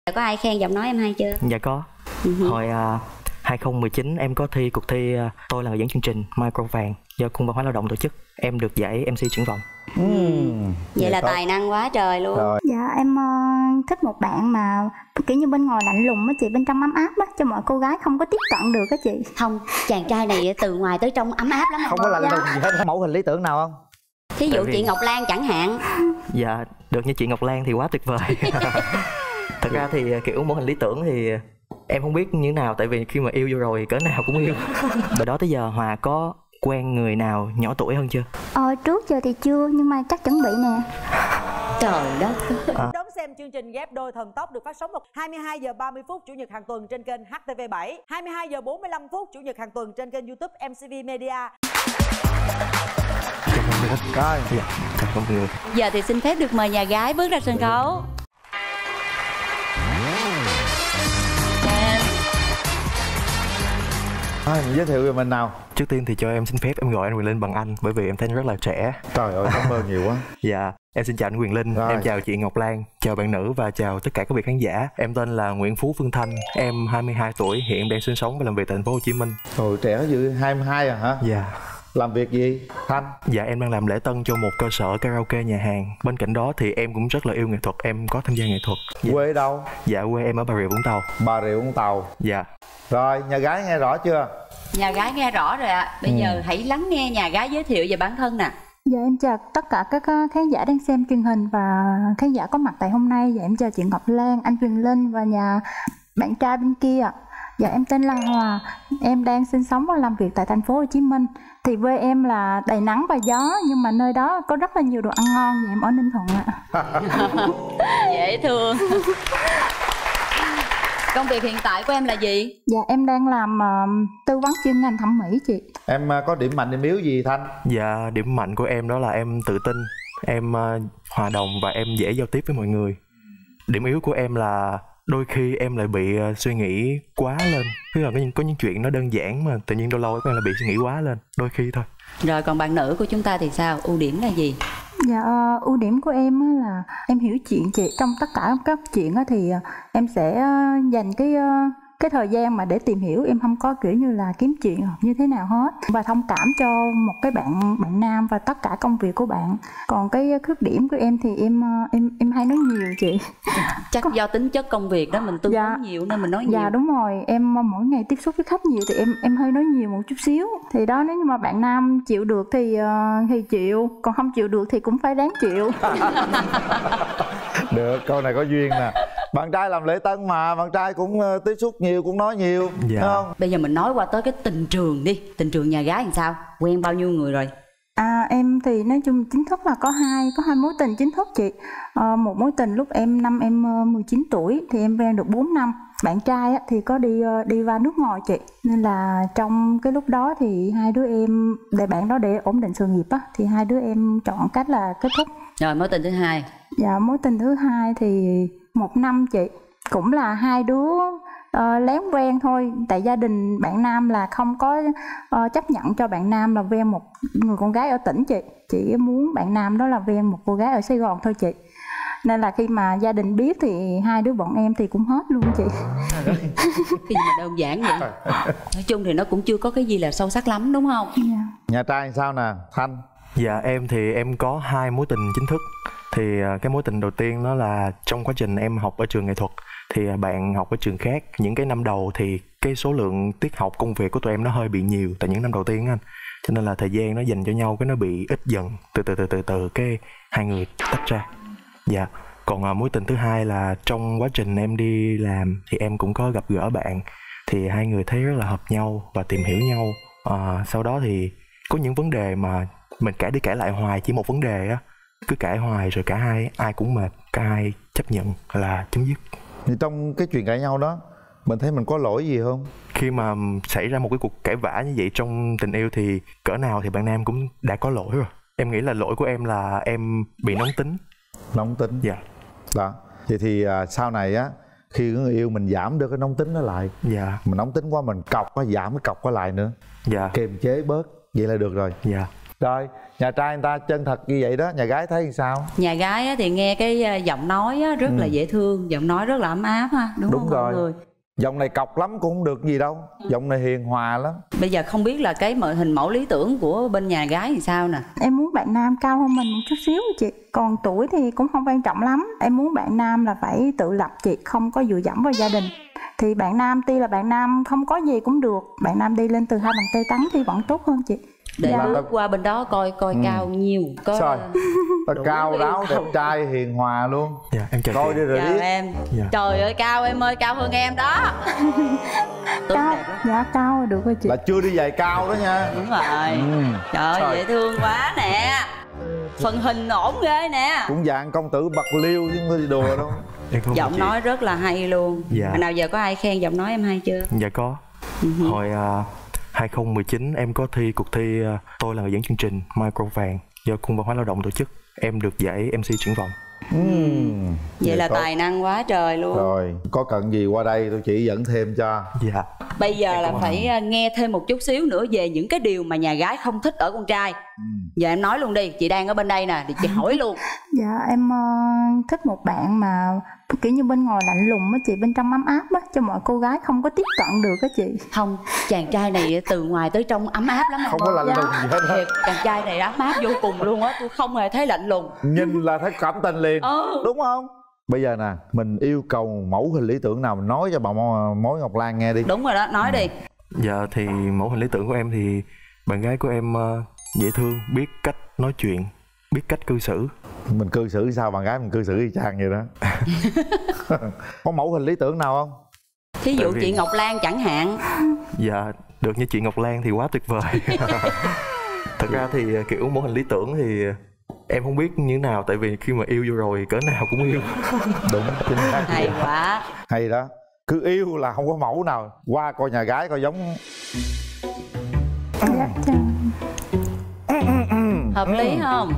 Có ai khen giọng nói em hay chưa? Dạ có. Hồi 2019 em có thi cuộc thi Tôi là người dẫn chương trình Micro Vàng do Cung văn hóa lao động tổ chức. Em được giải MC triển vọng. Vậy là tài năng quá trời luôn. Dạ em thích một bạn mà kiểu như bên ngoài lạnh lùng á chị, bên trong ấm áp á, cho mọi cô gái không có tiếp cận được á chị. Không, chàng trai này từ ngoài tới trong ấm áp lắm. Không có lạnh lùng gì hết. Mẫu hình lý tưởng nào không? Thí dụ chị Ngọc Lan chẳng hạn. Dạ, được như chị Ngọc Lan thì quá tuyệt vời. Thật ra thì kiểu mẫu hình lý tưởng thì em không biết như thế nào, tại vì khi mà yêu vô rồi cỡ nào cũng yêu. Từ đó tới giờ Hòa có quen người nào nhỏ tuổi hơn chưa? Trước giờ thì chưa, nhưng mà chắc chuẩn bị nè. Trời đất. Đón xem chương trình Ghép Đôi Thần Tốc được phát sóng vào 22 giờ 30 phút Chủ nhật hàng tuần trên kênh HTV7, 22 giờ 45 phút Chủ nhật hàng tuần trên kênh YouTube MCV Media. Dạ, cảm ơn người. Giờ thì xin phép được mời nhà gái bước ra sân khấu. Mình giới thiệu về mình nào. Trước tiên thì cho em xin phép em gọi anh Quyền Linh bằng anh, bởi vì em thấy anh rất là trẻ. Trời ơi, cảm ơn nhiều quá. Dạ, em xin chào anh Quyền Linh, em chào chị Ngọc Lan, chào bạn nữ và chào tất cả các vị khán giả. Em tên là Nguyễn Phú Phương Thanh, em 22 tuổi, hiện em đang sinh sống và làm việc tại thành phố Hồ Chí Minh. Trời trẻ dữ, 22 à hả? Dạ. Làm việc gì, Thanh? Dạ em đang làm lễ tân cho một cơ sở karaoke nhà hàng. Bên cạnh đó thì em cũng rất là yêu nghệ thuật, em có tham gia nghệ thuật. Dạ. Quê đâu? Dạ quê em ở Bà Rịa Vũng Tàu. Bà Rịa Vũng Tàu. Dạ. Rồi, nhà gái nghe rõ chưa? Nhà gái nghe rõ rồi ạ. Bây giờ hãy lắng nghe nhà gái giới thiệu về bản thân nè. Dạ em chào tất cả các khán giả đang xem truyền hình và khán giả có mặt tại hôm nay. Dạ em chào chị Ngọc Lan, anh Quyền Linh và nhà bạn trai bên kia. Dạ em tên là Hòa, em đang sinh sống và làm việc tại thành phố Hồ Chí Minh. Thì quê em là đầy nắng và gió, nhưng mà nơi đó có rất là nhiều đồ ăn ngon. Dạ em ở Ninh Thuận ạ. Dễ thương. Công việc hiện tại của em là gì? Dạ em đang làm tư vấn chuyên ngành thẩm mỹ chị. Em có điểm mạnh điểm yếu gì Thanh? Dạ điểm mạnh của em đó là em tự tin, em hòa đồng và em dễ giao tiếp với mọi người. Điểm yếu của em là đôi khi em lại bị suy nghĩ quá lên. Tức là có những chuyện nó đơn giản mà tự nhiên lâu lâu em lại bị suy nghĩ quá lên, đôi khi thôi. Rồi còn bạn nữ của chúng ta thì sao? Ưu điểm là gì? Dạ ưu điểm của em là em hiểu chuyện chị. Trong tất cả các chuyện thì em sẽ dành cái thời gian mà để tìm hiểu, em không có kiểu như là kiếm chuyện hoặc như thế nào hết, và thông cảm cho một cái bạn nam và tất cả công việc của bạn. Còn cái khuyết điểm của em thì em hay nói nhiều chị. Chắc do tính chất công việc đó mình tư vấn nhiều nên mình nói nhiều. Dạ đúng rồi, em mỗi ngày tiếp xúc với khách nhiều thì em hơi nói nhiều một chút xíu. Thì đó, nếu như mà bạn nam chịu được thì chịu, còn không chịu được thì cũng phải ráng chịu. Được, câu này có duyên nè. Bạn trai làm lễ tân mà, bạn trai cũng tiếp xúc nhiều, cũng nói nhiều, dạ. Đúng không? Bây giờ mình nói qua tới cái tình trường đi. Tình trường nhà gái làm sao? Quen bao nhiêu người rồi? Em thì nói chung chính thức là có hai mối tình chính thức chị. Một mối tình lúc em 19 tuổi thì em quen được 4 năm. Bạn trai thì có đi qua nước ngoài chị, nên là trong cái lúc đó thì hai đứa em để bạn đó để ổn định sự nghiệp thì hai đứa em chọn cách là kết thúc. Rồi mối tình thứ hai? Dạ mối tình thứ hai thì 1 năm chị, cũng là hai đứa lén quen thôi. Tại gia đình bạn nam là không có chấp nhận cho bạn nam là quen một người con gái ở tỉnh chị. Chỉ muốn bạn nam đó là quen một cô gái ở Sài Gòn thôi chị. Nên là khi mà gia đình biết thì hai đứa bọn em thì cũng hết luôn chị. Cái gì mà đơn giản vậy? Nói chung thì nó cũng chưa có cái gì là sâu sắc lắm đúng không? Yeah. Nhà trai sao nè Thanh? Dạ em thì em có 2 mối tình chính thức. Thì cái mối tình đầu tiên đó là trong quá trình em học ở trường nghệ thuật. Thì bạn học ở trường khác. Những cái năm đầu thì cái số lượng tiết học công việc của tụi em nó hơi bị nhiều. Tại những năm đầu tiên anh, cho nên là thời gian nó dành cho nhau cái nó bị ít dần. Từ cái hai người tách ra. Dạ. Còn mối tình thứ hai là trong quá trình em đi làm thì em cũng có gặp gỡ bạn. Thì hai người thấy rất là hợp nhau và tìm hiểu nhau. Sau đó thì có những vấn đề mà mình cãi đi cãi lại hoài, chỉ một vấn đề á, cứ cãi hoài rồi cả hai ai cũng mệt, cả hai chấp nhận là chấm dứt. Thì trong cái chuyện cãi nhau đó mình thấy mình có lỗi gì không? Khi mà xảy ra một cái cuộc cãi vã như vậy trong tình yêu thì cỡ nào thì bạn nam cũng đã có lỗi rồi. Em nghĩ là lỗi của em là em bị nóng tính. Nóng tính? Dạ. Đó. Vậy thì sau này á, khi người yêu mình giảm được cái nóng tính đó lại. Dạ. Mình nóng tính quá mình cọc quá, giảm cái cọc quá lại nữa. Dạ. Kiềm chế bớt, vậy là được rồi. Dạ. Rồi, nhà trai người ta chân thật như vậy đó, nhà gái thấy sao? Nhà gái á, thì nghe cái giọng nói á, rất là dễ thương, giọng nói rất là ấm áp ha, đúng không mọi người? Giọng này cọc lắm cũng không được gì đâu, giọng này hiền hòa lắm. Bây giờ không biết là cái hình mẫu lý tưởng của bên nhà gái thì sao nè? Em muốn bạn nam cao hơn mình một chút xíu chị. Còn tuổi thì cũng không quan trọng lắm. Em muốn bạn nam là phải tự lập chị, không có dựa dẫm vào gia đình. Thì bạn nam tuy là bạn nam không có gì cũng được, bạn nam đi lên từ 2 bàn tay trắng thì vẫn tốt hơn chị. Để bước qua bên đó coi cao nhiều có sao? Ta cao ráo đẹp trai hiền hòa luôn. Dạ em chào coi đi rồi chào biết. em. Dạ. Trời ơi cao em ơi, cao hơn em đó. Cao, dạ cao rồi được rồi chị. Là chưa đi giày cao đó nha. Đúng rồi. Trời ơi dễ thương quá nè. Phần hình ổn ghê nè. Cũng dạng công tử Bạc Liêu chứ không có đi đùa đâu. Giọng nói rất là hay luôn. Dạ. Nào giờ có ai khen giọng nói em hay chưa? Dạ có. Hồi 2019 em có thi cuộc thi Tôi là người dẫn chương trình Micro Vàng do Cung Văn hóa Lao động tổ chức. Em được giải MC triển vọng. Vậy là tài năng quá trời luôn. Rồi, có cần gì qua đây tôi chỉ dẫn thêm cho. Dạ. Bây giờ là phải nghe thêm một chút xíu nữa về những cái điều mà nhà gái không thích ở con trai. Giờ em nói luôn đi, chị đang ở bên đây nè, thì chị hỏi luôn. Dạ em thích một bạn mà kiểu như bên ngoài lạnh lùng á chị, bên trong ấm áp á, cho mọi cô gái không có tiếp cận được á chị. Không, chàng trai này từ ngoài tới trong ấm áp lắm. Không có lạnh lùng gì hết á. Thiệt, chàng trai này ấm áp vô cùng luôn á, tôi không hề thấy lạnh lùng. Nhìn là thấy cảm tình liền. Đúng không? Bây giờ nè, mình yêu cầu mẫu hình lý tưởng nào mình nói cho bà Mối Ngọc Lan nghe đi. Đúng rồi đó, nói đi. Dạ thì mẫu hình lý tưởng của em thì bạn gái của em dễ thương, biết cách nói chuyện, biết cách cư xử. Mình cư xử sao bạn gái mình cư xử y chang vậy đó. Có mẫu hình lý tưởng nào không? Thí dụ chị Ngọc Lan chẳng hạn. Dạ được như chị Ngọc Lan thì quá tuyệt vời. Thật ra thì kiểu mẫu hình lý tưởng thì em không biết như thế nào, tại vì khi mà yêu vô rồi cỡ nào cũng yêu. Đúng, chính xác. Hay quá. Hay đó. Cứ yêu là không có mẫu nào. Qua coi nhà gái coi giống. Dạ chào. Hợp lý không?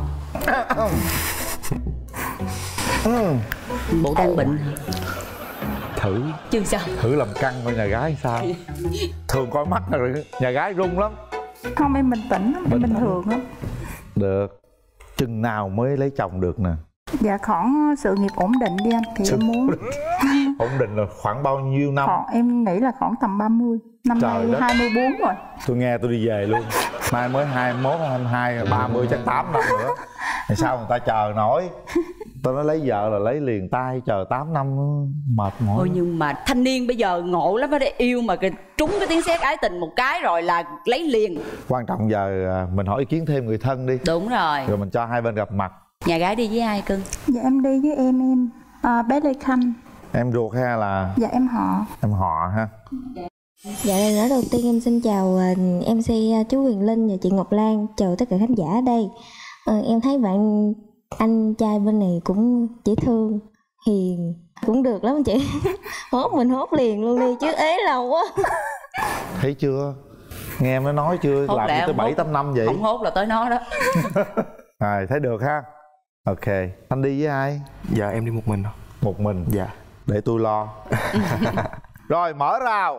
Bộ đang bệnh hả? Thử Chứ sao? thử làm căng coi nhà gái sao. Thường coi mắt rồi nhà gái run lắm. Không, em bình tĩnh lắm, em bình thường lắm. Được. Chừng nào mới lấy chồng được nè? Dạ khoảng sự nghiệp ổn định đi anh thì em muốn. Ổn định là khoảng bao nhiêu năm? Em nghĩ là khoảng tầm 30. Năm nay 24 rồi. Tôi nghe tôi đi về luôn. Mai mới 21, 22, 30 chắc 8 năm nữa. Thì sao người ta chờ nổi. Tôi nói lấy vợ là lấy liền tay, chờ 8 năm mệt mỏi. Ôi nhưng mà thanh niên bây giờ ngộ lắm đó, để yêu mà trúng cái tiếng sét ái tình một cái rồi là lấy liền. Quan trọng giờ mình hỏi ý kiến thêm người thân đi. Đúng rồi. Rồi mình cho hai bên gặp mặt. Nhà gái đi với ai cưng? Dạ em đi với em bé Lê Khanh. Em ruột hay là? Dạ em họ. Em họ ha. Dạ lời nói đầu tiên em xin chào MC chú Huyền Linh và chị Ngọc Lan, chào tất cả khán giả ở đây. Em thấy bạn anh trai bên này cũng dễ thương, hiền, cũng được lắm chị. Hốt mình hốt liền luôn đi chứ ế lâu quá. Thấy chưa? Nghe em nói chưa? Hốt làm lẹ, tới 7-8 năm vậy. Không hốt là tới nó đó. Rồi thấy được ha. Ok. Anh đi với ai? Dạ em đi một mình. Một mình. Dạ. Để tôi lo. Rồi mở rào.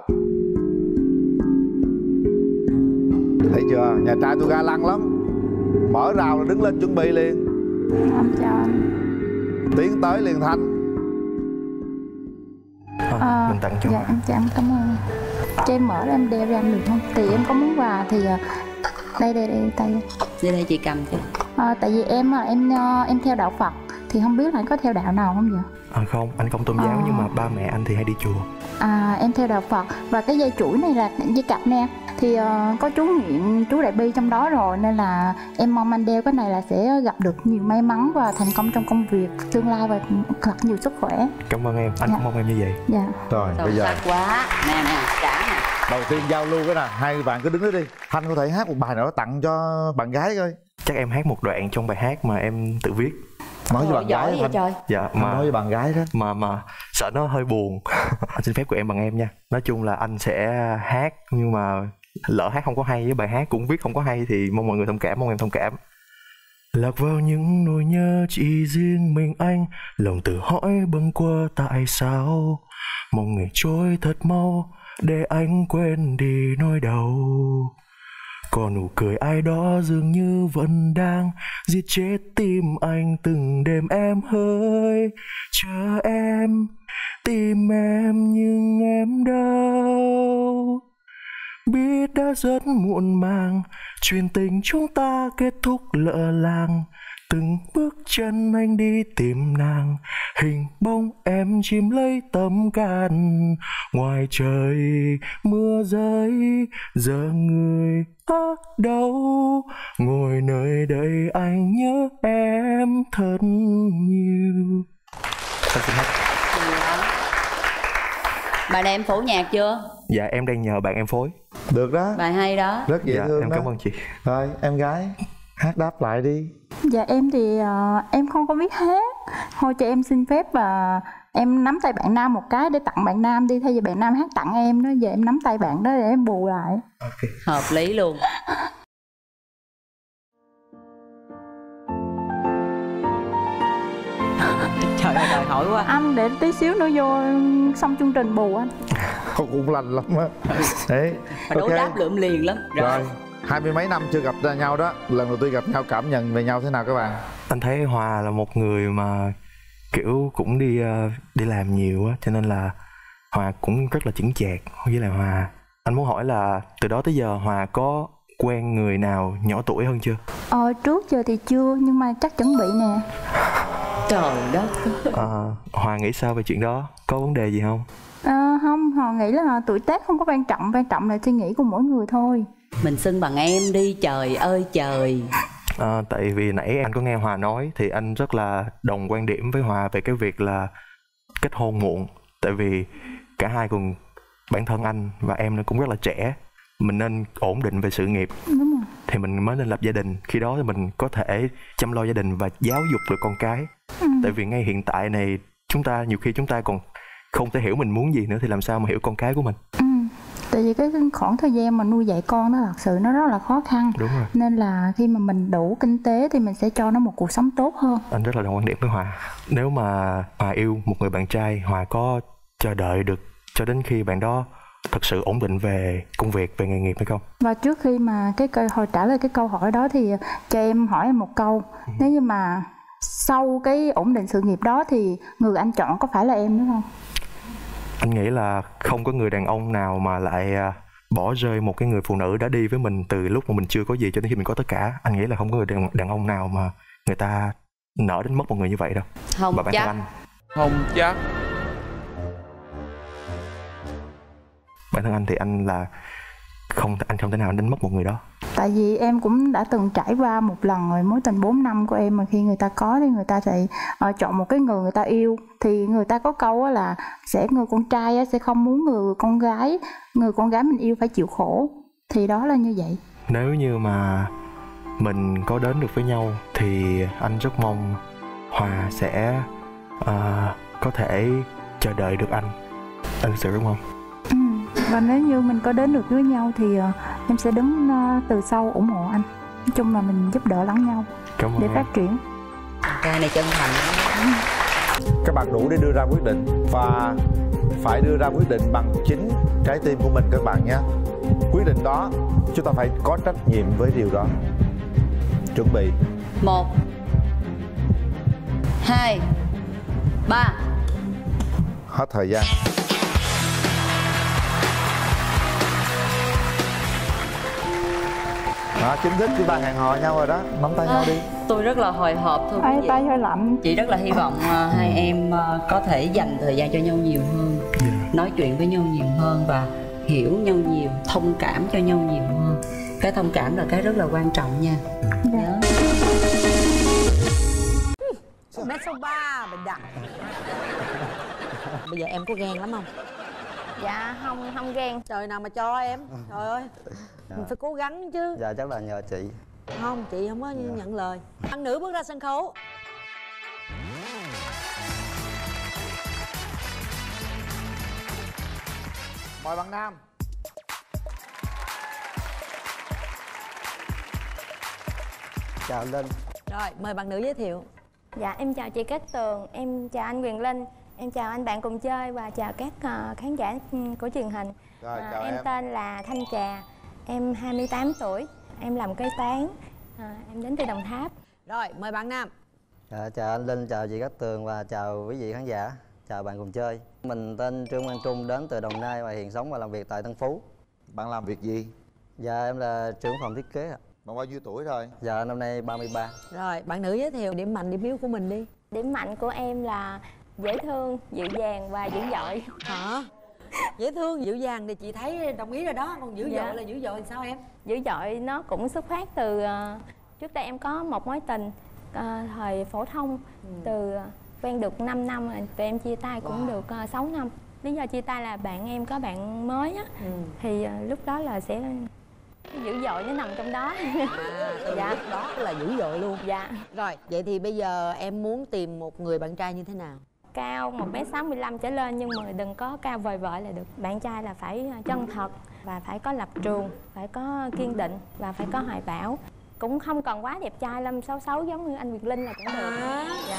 Thấy chưa? Nhà trai tôi ga lăng lắm. Mở rào là đứng lên chuẩn bị liền. Em chào anh. Tiến tới liền Thanh. Mình tặng cho. Dạ em chào anh, cảm ơn. Cho em mở em đeo cho anh được không? Thì em có muốn quà thì đây tay. Đây chị cầm cho. Tại vì em theo đạo Phật thì không biết là anh có theo đạo nào không vậy? Không, anh không tôn giáo nhưng mà ba mẹ anh thì hay đi chùa. Em theo đạo Phật và cái dây chuỗi này là dây cặp nè. Thì có chú Nguyện, chú Đại Bi trong đó rồi, nên là em mong anh đeo cái này là sẽ gặp được nhiều may mắn và thành công trong công việc tương lai và thật nhiều sức khỏe. Cảm ơn em, anh cũng mong em như vậy. Dạ. Rồi Sâu bây giờ sắc quá. Nè trả nè. đầu tiên giao lưu cái nè. Hai bạn cứ đứng đó đi. Thanh có thể hát một bài nào đó tặng cho bạn gái coi. Chắc em hát một đoạn trong bài hát mà em tự viết. Nói với bạn giỏi gái vậy trời. Dạ mà nói với bạn gái đó. Mà sợ nó hơi buồn. Anh xin phép của em bằng em nha. Nói chung là anh sẽ hát, nhưng mà lỡ hát không có hay với bài hát cũng viết không có hay thì mong mọi người thông cảm, mong em thông cảm. Lạc vào những nỗi nhớ chỉ riêng mình anh, lòng tự hỏi bâng quơ tại sao. Mong ngày trôi thật mau để anh quên đi nỗi đau. Còn nụ cười ai đó dường như vẫn đang giết chết tim anh từng đêm em hỡi. Chờ em, tìm em nhưng em đâu. Biết đã rất muộn màng, chuyện tình chúng ta kết thúc lỡ làng. Từng bước chân anh đi tìm nàng, hình bóng em chìm lấy tấm can. Ngoài trời mưa rơi, giờ người ở đâu? Ngồi nơi đây anh nhớ em thật nhiều. Bài này em phổ nhạc chưa? Dạ em đang nhờ bạn em phối. Được đó. Bài hay đó. Rất dễ thương em đó. cảm ơn chị. Rồi em gái hát đáp lại đi. Dạ em thì em không có biết hát. Thôi cho em xin phép và em nắm tay bạn nam một cái để tặng bạn nam đi. Thay vì bạn nam hát tặng em đó, giờ em nắm tay bạn đó để em bù lại. Okay. Hợp lý luôn. Trời ơi, đòi hỏi quá. Anh để tí xíu nữa vô xong chương trình bù anh. Không cũng lành lắm á. Đấy. Mà đối đáp lượm liền lắm. Rồi 20 mấy năm chưa gặp nhau đó, lần đầu tiên gặp nhau cảm nhận về nhau thế nào các bạn? Anh thấy Hòa là một người mà kiểu cũng đi làm nhiều á, cho nên là Hòa cũng rất là chững chạc. Với lại Hòa, anh muốn hỏi là từ đó tới giờ Hòa có quen người nào nhỏ tuổi hơn chưa? Trước giờ thì chưa, nhưng mà chắc chuẩn bị nè. Trời đất. Hòa nghĩ sao về chuyện đó? Có vấn đề gì không? Không, họ nghĩ là tuổi tác không có quan trọng là suy nghĩ của mỗi người thôi. Mình xưng bằng em đi, trời ơi trời. Tại vì nãy anh có nghe Hòa nói thì anh rất là đồng quan điểm với Hòa về cái việc là kết hôn muộn. Tại vì cả hai cùng, bản thân anh và em nó cũng rất là trẻ. Mình nên ổn định về sự nghiệp. Đúng rồi. Thì mình mới nên lập gia đình. Khi đó thì mình có thể chăm lo gia đình và giáo dục được con cái. Tại vì ngay hiện tại này nhiều khi chúng ta còn không thể hiểu mình muốn gì nữa, thì làm sao mà hiểu con cái của mình. Tại vì cái khoảng thời gian mà nuôi dạy con nó thật sự nó rất là khó khăn. Đúng rồi. Nên là khi mà mình đủ kinh tế thì mình sẽ cho nó một cuộc sống tốt hơn. Anh rất là đồng quan điểm với Hòa. Nếu mà Hòa yêu một người bạn trai, Hòa có chờ đợi được cho đến khi bạn đó thật sự ổn định về công việc, về nghề nghiệp hay không? Và trước khi mà hồi trả lời cái câu hỏi đó thì cho em hỏi em một câu. Nếu như mà sau cái ổn định sự nghiệp đó thì người anh chọn có phải là em đúng không? Anh nghĩ là không có người đàn ông nào mà lại bỏ rơi một cái người phụ nữ đã đi với mình từ lúc mà mình chưa có gì cho đến khi mình có tất cả. Anh nghĩ là không có người đàn ông nào mà người ta nỡ đến mất một người như vậy đâu. Không chắc. Không chắc. Bản thân anh thì anh không thể nào đến mất một người đó. Tại vì em cũng đã từng trải qua một lần rồi, mối tình 4 năm của em mà khi người ta có thì người ta sẽ chọn một cái người ta yêu. Thì người ta có câu là người con trai sẽ không muốn người con gái mình yêu phải chịu khổ. Thì đó là như vậy. Nếu như mà mình có đến được với nhau thì anh rất mong Hòa sẽ có thể chờ đợi được anh. Anh thực sự rất mong. Và nếu như mình có đến được với nhau thì em sẽ đứng từ sau ủng hộ anh. Nói chung là mình giúp đỡ lẫn nhau để phát triển. Cái này chân thành. Các bạn đủ để đưa ra quyết định và phải đưa ra quyết định bằng chính trái tim của mình các bạn nhé. Quyết định đó chúng ta phải có trách nhiệm với điều đó. Chuẩn bị 1 2 3. Hết thời gian. Chính thức chúng ta hẹn hò nhau rồi đó. Nắm tay nhau đi. Tôi rất là hồi hộp thôi. Tay hơi lạnh. Chị rất là hy vọng hai em có thể dành thời gian cho nhau nhiều hơn, nói chuyện với nhau nhiều hơn và hiểu nhau nhiều, thông cảm cho nhau nhiều hơn. Cái thông cảm là cái rất là quan trọng nha. Mét số 3 mình đặt. Bây giờ em có ghen lắm không? Dạ không ghen. Trời nào mà cho em. Trời ơi. Mình phải cố gắng chứ. Dạ chắc là nhờ chị. Không, chị không có nhận lời. Bạn nữ bước ra sân khấu. Mời bạn nam. Chào anh Linh. Rồi, mời bạn nữ giới thiệu. Dạ em chào chị Cát Tường, em chào anh Quyền Linh, em chào anh bạn cùng chơi và chào các khán giả của truyền hình. Rồi, chào em tên là Thanh Trà, em 28 tuổi. Em làm kế toán. Em đến từ Đồng Tháp. Rồi, mời bạn nam. Chào anh Linh, chào chị Cát Tường và chào quý vị khán giả. Chào bạn cùng chơi. Mình tên Trương Quang Trung, đến từ Đồng Nai và hiện sống và làm việc tại Tân Phú. Bạn làm việc gì? Dạ em là trưởng phòng thiết kế ạ. Bạn bao nhiêu tuổi rồi? Dạ năm nay 33. Rồi, bạn nữ giới thiệu điểm mạnh, điểm yếu của mình đi. Điểm mạnh của em là dễ thương, dịu dàng và dữ dội. Hả? Dễ thương, dịu dàng thì chị thấy đồng ý rồi đó. Còn dữ Dạ. dội là dữ dội thì sao em? Dữ dội nó cũng xuất phát từ trước đây em có một mối tình thời phổ thông. Từ quen được 5 năm rồi, tụi em chia tay cũng được 6 năm. Lý do chia tay là bạn em có bạn mới á. Thì lúc đó là sẽ dữ dội nó nằm trong đó. Dạ. Lúc đó là dữ dội luôn. Dạ. Rồi, vậy thì bây giờ em muốn tìm một người bạn trai như thế nào? Cao 1m65 trở lên nhưng mà đừng có cao vời vợi là được. Bạn trai là phải chân thật và phải có lập trường, phải có kiên định và phải có hoài bão. Cũng không cần quá đẹp trai lắm, xấu xấu giống như anh Việt Linh là cũng được. Dạ.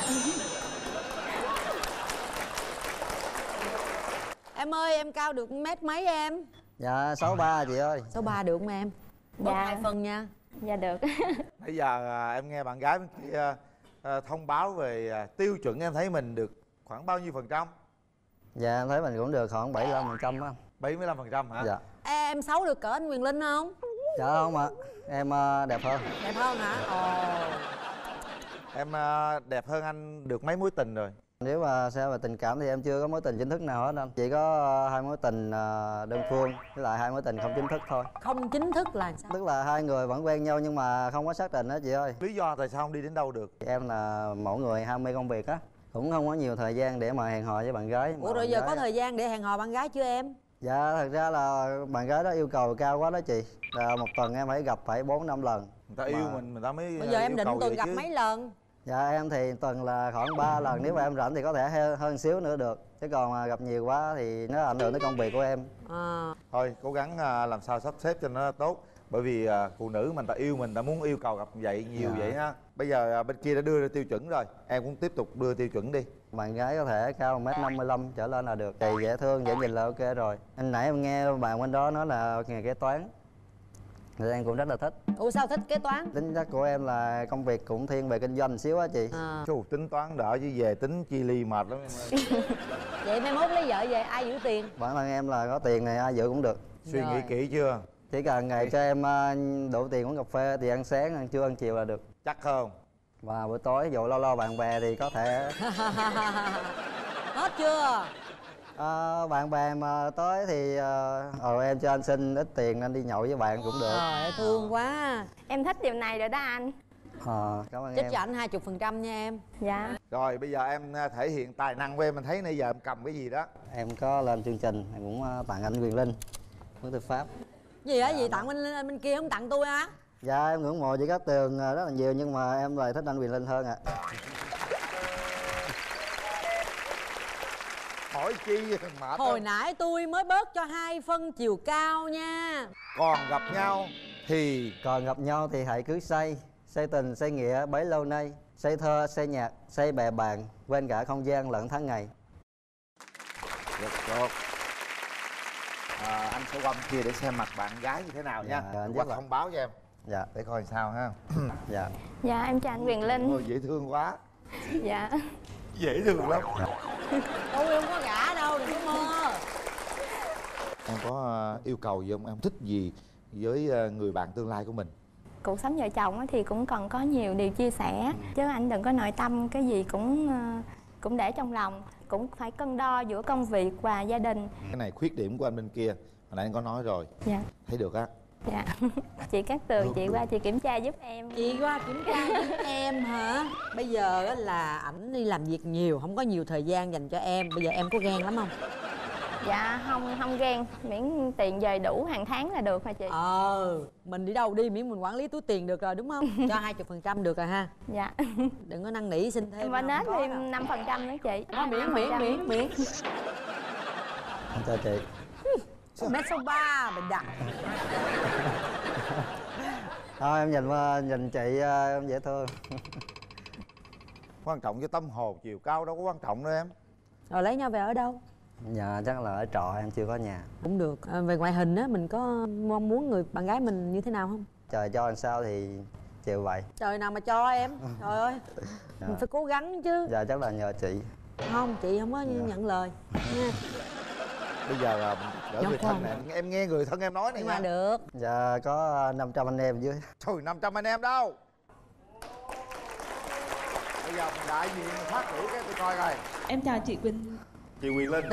Em ơi, em cao được mét mấy em? Dạ 63 chị ơi. 63 được không em? Bớt Dạ. 2 phân nha. Dạ được. Bây giờ em nghe bạn gái bên kia thông báo về tiêu chuẩn, em thấy mình được khoảng bao nhiêu %? Dạ em thấy mình cũng được khoảng 75% á. 75% hả? Dạ. Em xấu được cỡ anh Quyền Linh không? Dạ không ạ. Em đẹp hơn. Đẹp hơn hả? Ồ. Em đẹp hơn anh được mấy mối tình rồi? Nếu mà xem về tình cảm thì em chưa có mối tình chính thức nào hết anh. Chỉ có 2 mối tình đơn phương với lại 2 mối tình không chính thức thôi. Không chính thức là sao? Tức là 2 người vẫn quen nhau nhưng mà không có xác định đó chị ơi. Lý do tại sao không đi đến đâu được? Em là mẫu người ham mê công việc á, cũng không có nhiều thời gian để mà hẹn hò với bạn gái. Ủa rồi giờ có thời gian để hẹn hò bạn gái chưa em? Dạ thật ra là bạn gái đó yêu cầu cao quá đó chị. Là một tuần em phải gặp phải 4-5 lần. Người ta yêu mình, người ta mới Bây giờ em yêu định cầu tuần vậy gặp chứ. mấy lần? Dạ em thì tuần là khoảng 3 lần, nếu mà em rảnh thì có thể hơn xíu nữa được. Chứ còn mà gặp nhiều quá thì nó ảnh hưởng tới công việc của em. Thôi cố gắng làm sao sắp xếp cho nó tốt. Bởi vì phụ nữ mình ta yêu mình, ta muốn yêu cầu gặp vậy nhiều vậy ha. Bây giờ bên kia đã đưa ra tiêu chuẩn rồi, em cũng tiếp tục đưa tiêu chuẩn đi. Bạn gái có thể cao 1m55 trở lên là được. Thì dễ thương, dễ nhìn là ok rồi. Anh nãy em nghe bạn bên đó nói là nghề kế toán thì em cũng rất là thích. Ủa sao thích kế toán? Tính chất của em là công việc cũng thiên về kinh doanh xíu á chị. Chú tính toán đỡ chứ về tính chi ly mệt lắm em ơi. Vậy mai mốt lấy vợ về ai giữ tiền? Bản thân em là có tiền này ai giữ cũng được. Suy nghĩ kỹ chưa? Chỉ cần ngày cho em đủ tiền uống cà phê thì ăn sáng, ăn trưa, ăn chiều là được. Chắc không? Và buổi tối dụ lâu lâu bạn bè thì có thể Hết chưa? bạn bè mà tới thì em cho anh xin ít tiền anh đi nhậu với bạn cũng được. Trời thương quá. Em thích điều này rồi đó anh. Cảm ơn Trích em. cho anh 20% nha em. Dạ. Rồi bây giờ em thể hiện tài năng của em, mình thấy nãy giờ em cầm cái gì đó. Em có lên chương trình, em cũng tặng anh Quyền Linh của tư pháp. Gì á, gì tặng bên kia không tặng tôi á? Dạ em ngưỡng mộ chị Cát Tường rất là nhiều nhưng mà em lại thích anh Quyền Linh hơn ạ. Hỏi chi mệt. Hồi nãy tôi mới bớt cho 2 phân chiều cao nha. Còn gặp nhau thì Còn gặp nhau thì hãy cứ say tình, say nghĩa bấy lâu nay. Say thơ, say nhạc, say bè bạn, quên cả không gian lẫn tháng ngày. rất tốt. Anh sẽ qua bên kia để xem mặt bạn gái như thế nào nha. anh Qua rất là- thông báo cho em Dạ. để coi sao ha. Dạ. Dạ em chào anh Quyền Linh. Ôi, dễ thương quá. Dạ. Dễ thương lắm. Tôi không có gả đâu, đừng có mơ. Em có yêu cầu gì không? Em thích gì với người bạn tương lai của mình? Cuộc sống vợ chồng á thì cũng cần có nhiều điều chia sẻ, chứ anh đừng có nội tâm cái gì cũng để trong lòng, cũng phải cân đo giữa công việc và gia đình. Cái này khuyết điểm của anh bên kia, hồi nãy anh có nói rồi. Dạ. Thấy được á. Dạ. Chị Cát Tường, chị qua chị kiểm tra giúp em. Chị qua kiểm tra giúp em hả? Bây giờ á là ảnh đi làm việc nhiều, không có nhiều thời gian dành cho em. Bây giờ em có ghen lắm không? Dạ không ghen, miễn tiền về đủ hàng tháng là được hả chị? Mình đi đâu đi miễn mình quản lý túi tiền được rồi đúng không? Cho 20% được rồi ha. Dạ. Đừng có năn nỉ xin thêm. Em bên nết thêm 5% nữa chị. Miễn. Chào chị. 1m63 mình đặt. Thôi em nhìn chị em dễ thương. Quan trọng cái tâm hồn, chiều cao đâu có quan trọng đâu em. Rồi lấy nhau về ở đâu? Dạ chắc là ở trọ, em chưa có nhà. Cũng được. Về ngoại hình á, mình có mong muốn người bạn gái mình như thế nào không? Trời cho làm sao thì chịu vậy. Trời nào mà cho em. Trời ơi, mình phải cố gắng chứ. Dạ chắc là nhờ chị. Không, chị không có nhận lời nha. Bây giờ đỡ người thân nè, em nghe người thân em nói này Nhưng nha. mà được. Dạ có 500 anh em dưới. Trời, 500 anh em đâu. Bây giờ mình đại diện phát biểu cái tôi coi coi. Em chào chị Quỳnh. Chị Quyền Linh.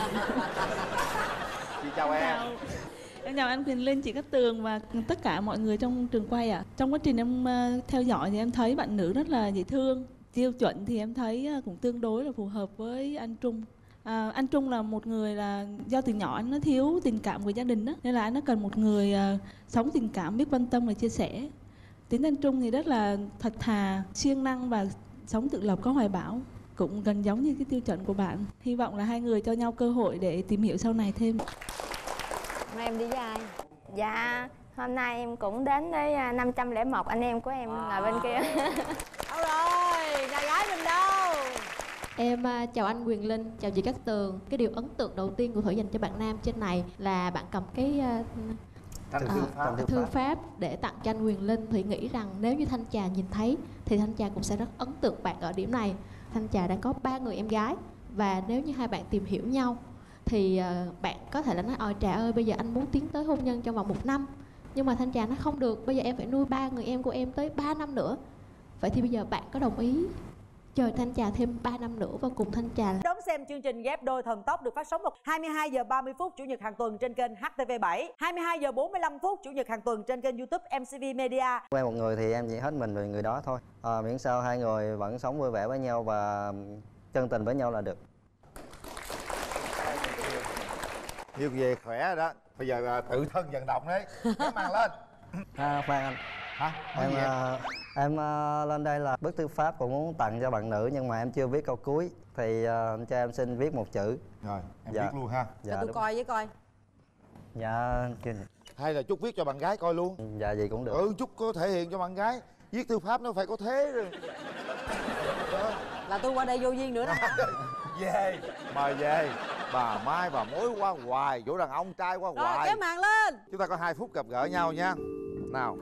Chị chào em. Em chào anh Quỳnh Linh, chị Cát Tường và tất cả mọi người trong trường quay ạ. Trong quá trình em theo dõi thì em thấy bạn nữ rất là dễ thương. Tiêu chuẩn thì em thấy cũng tương đối là phù hợp với anh Trung. Anh Trung là một người là do từ nhỏ anh nó thiếu tình cảm của gia đình đó, nên là anh nó cần một người sống tình cảm, biết quan tâm và chia sẻ. Tính anh Trung thì rất là thật thà, siêng năng và sống tự lập, có hoài bão, cũng gần giống như cái tiêu chuẩn của bạn. Hy vọng là hai người cho nhau cơ hội để tìm hiểu sau này thêm. Hôm nay em đi với ai? Dạ, hôm nay em cũng đến với 501 anh em của em ngồi bên kia. Đâu rồi, nhà gái mình đâu? Em chào anh Quyền Linh, chào chị Cát Tường. Cái điều ấn tượng đầu tiên của Thủy dành cho bạn nam trên này là bạn cầm cái thư pháp để tặng cho anh Quyền Linh. Thủy nghĩ rằng nếu như Thanh Trà nhìn thấy thì Thanh Trà cũng sẽ rất ấn tượng bạn ở điểm này. Thanh Trà đang có 3 người em gái, và nếu như hai bạn tìm hiểu nhau thì bạn có thể là nói ôi Trà ơi bây giờ anh muốn tiến tới hôn nhân trong vòng 1 năm, nhưng mà Thanh Trà nói không được, bây giờ em phải nuôi 3 người em của em tới 3 năm nữa. Vậy thì bây giờ bạn có đồng ý chờ Thanh Trà thêm 3 năm nữa và cùng Thanh Trà Đón xem chương trình Ghép Đôi Thần Tốc được phát sóng vào 22 giờ 30 phút Chủ nhật hàng tuần trên kênh HTV7, 22 giờ 45 phút Chủ nhật hàng tuần trên kênh YouTube MCV Media. Quen một người thì em chỉ hết mình về người đó thôi. Miễn sao hai người vẫn sống vui vẻ với nhau và chân tình với nhau là được. Như về khỏe rồi đó. Bây giờ tự thân vận động đấy. Kéo màn lên. Khoan anh. Hả? Em lên đây là bức thư pháp cũng muốn tặng cho bạn nữ, nhưng mà em chưa viết câu cuối thì cho em xin viết một chữ. Rồi em Dạ. viết luôn ha. Dạ, Cho tôi coi với coi. Dạ Hay là Trúc viết cho bạn gái coi luôn. dạ gì cũng được. Trúc có thể hiện cho bạn gái. Viết thư pháp nó phải có thế rồi. Là tôi qua đây vô duyên nữa đó hả? Về. Mời về. Bà Mai bà mối qua hoài, chỗ đàn ông trai qua Rồi hoài. kéo màn lên. Chúng ta có 2 phút gặp gỡ nhau nha. Nào.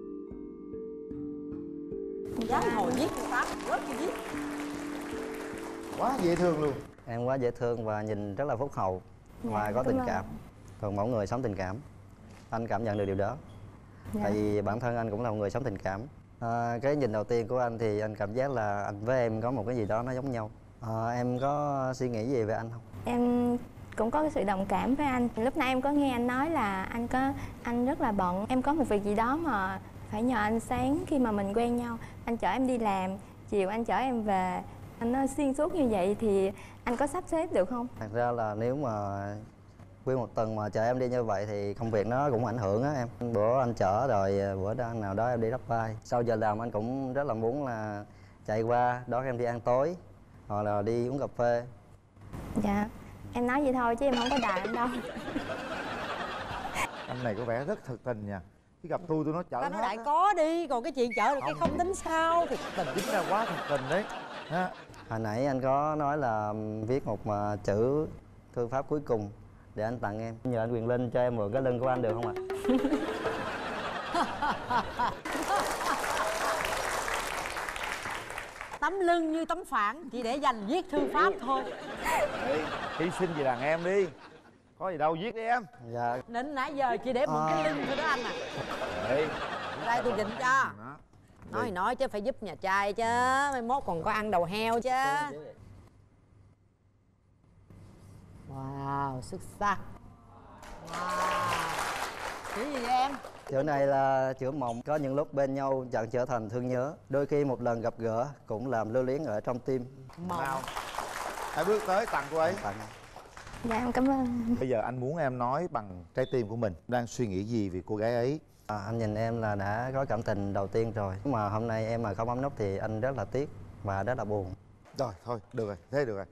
Dám ngồi viết thư pháp, rất là viết. Quá dễ thương luôn. Em quá dễ thương và nhìn rất là phúc hậu và có tình cảm. Còn mỗi người sống tình cảm, anh cảm nhận được điều đó. Tại vì bản thân anh cũng là một người sống tình cảm. Cái nhìn đầu tiên của anh thì anh cảm giác là anh với em có một cái gì đó nó giống nhau. Em có suy nghĩ gì về anh không? Em cũng có cái sự đồng cảm với anh. Lúc nãy em có nghe anh nói là anh rất là bận. Em có một việc gì đó mà phải nhờ anh. Sáng khi mà mình quen nhau, anh chở em đi làm, chiều anh chở em về. Anh nó xuyên suốt như vậy thì anh có sắp xếp được không? Thật ra là nếu mà nguyên một tuần mà chở em đi như vậy thì công việc nó cũng ảnh hưởng á em. Bữa anh chở rồi bữa nào đó em đi đắp vai. Sau giờ làm anh cũng rất là muốn là chạy qua đón em đi ăn tối hoặc là đi uống cà phê. Dạ, em nói vậy thôi chứ em không có đài anh đâu. Anh này có vẻ rất thực tình nha. Chứ gặp tôi nói chở Ta nói hết đại á. có đi, còn cái chuyện chở được cái không tính sao thì Tình chính ra quá thực tình đấy ha. Hồi nãy anh có nói là viết một chữ thư pháp cuối cùng để anh tặng em. Nhờ anh Quyền Linh cho em mượn cái lưng của anh được không ạ? tấm lưng như tấm phản chỉ để dành viết thư pháp thôi. Ê, hy sinh vì đàn em đi. Có gì đâu viết đi em. Dạ. Nên nãy giờ chỉ để mượn cái lưng thôi đó anh à. Ê, Đây tôi chỉnh cho. đó. Nói chứ phải giúp nhà trai chứ. Mai mốt còn có ăn đầu heo chứ. Wow, xuất sắc. Wow. Chữ gì vậy em? Chữ này là chữ mộng. Có những lúc bên nhau chẳng trở thành thương nhớ. Đôi khi một lần gặp gỡ cũng làm lưu luyến ở trong tim. Nào, hãy bước tới tặng cô ấy. Tặng. Dạ em cảm ơn. Bây giờ anh muốn em nói bằng trái tim của mình. Đang suy nghĩ gì về cô gái ấy? Anh nhìn em là đã có cảm tình đầu tiên rồi. Nếu mà hôm nay em mà không bấm nút thì anh rất là tiếc và rất là buồn. Rồi, thôi, được rồi, thế được rồi.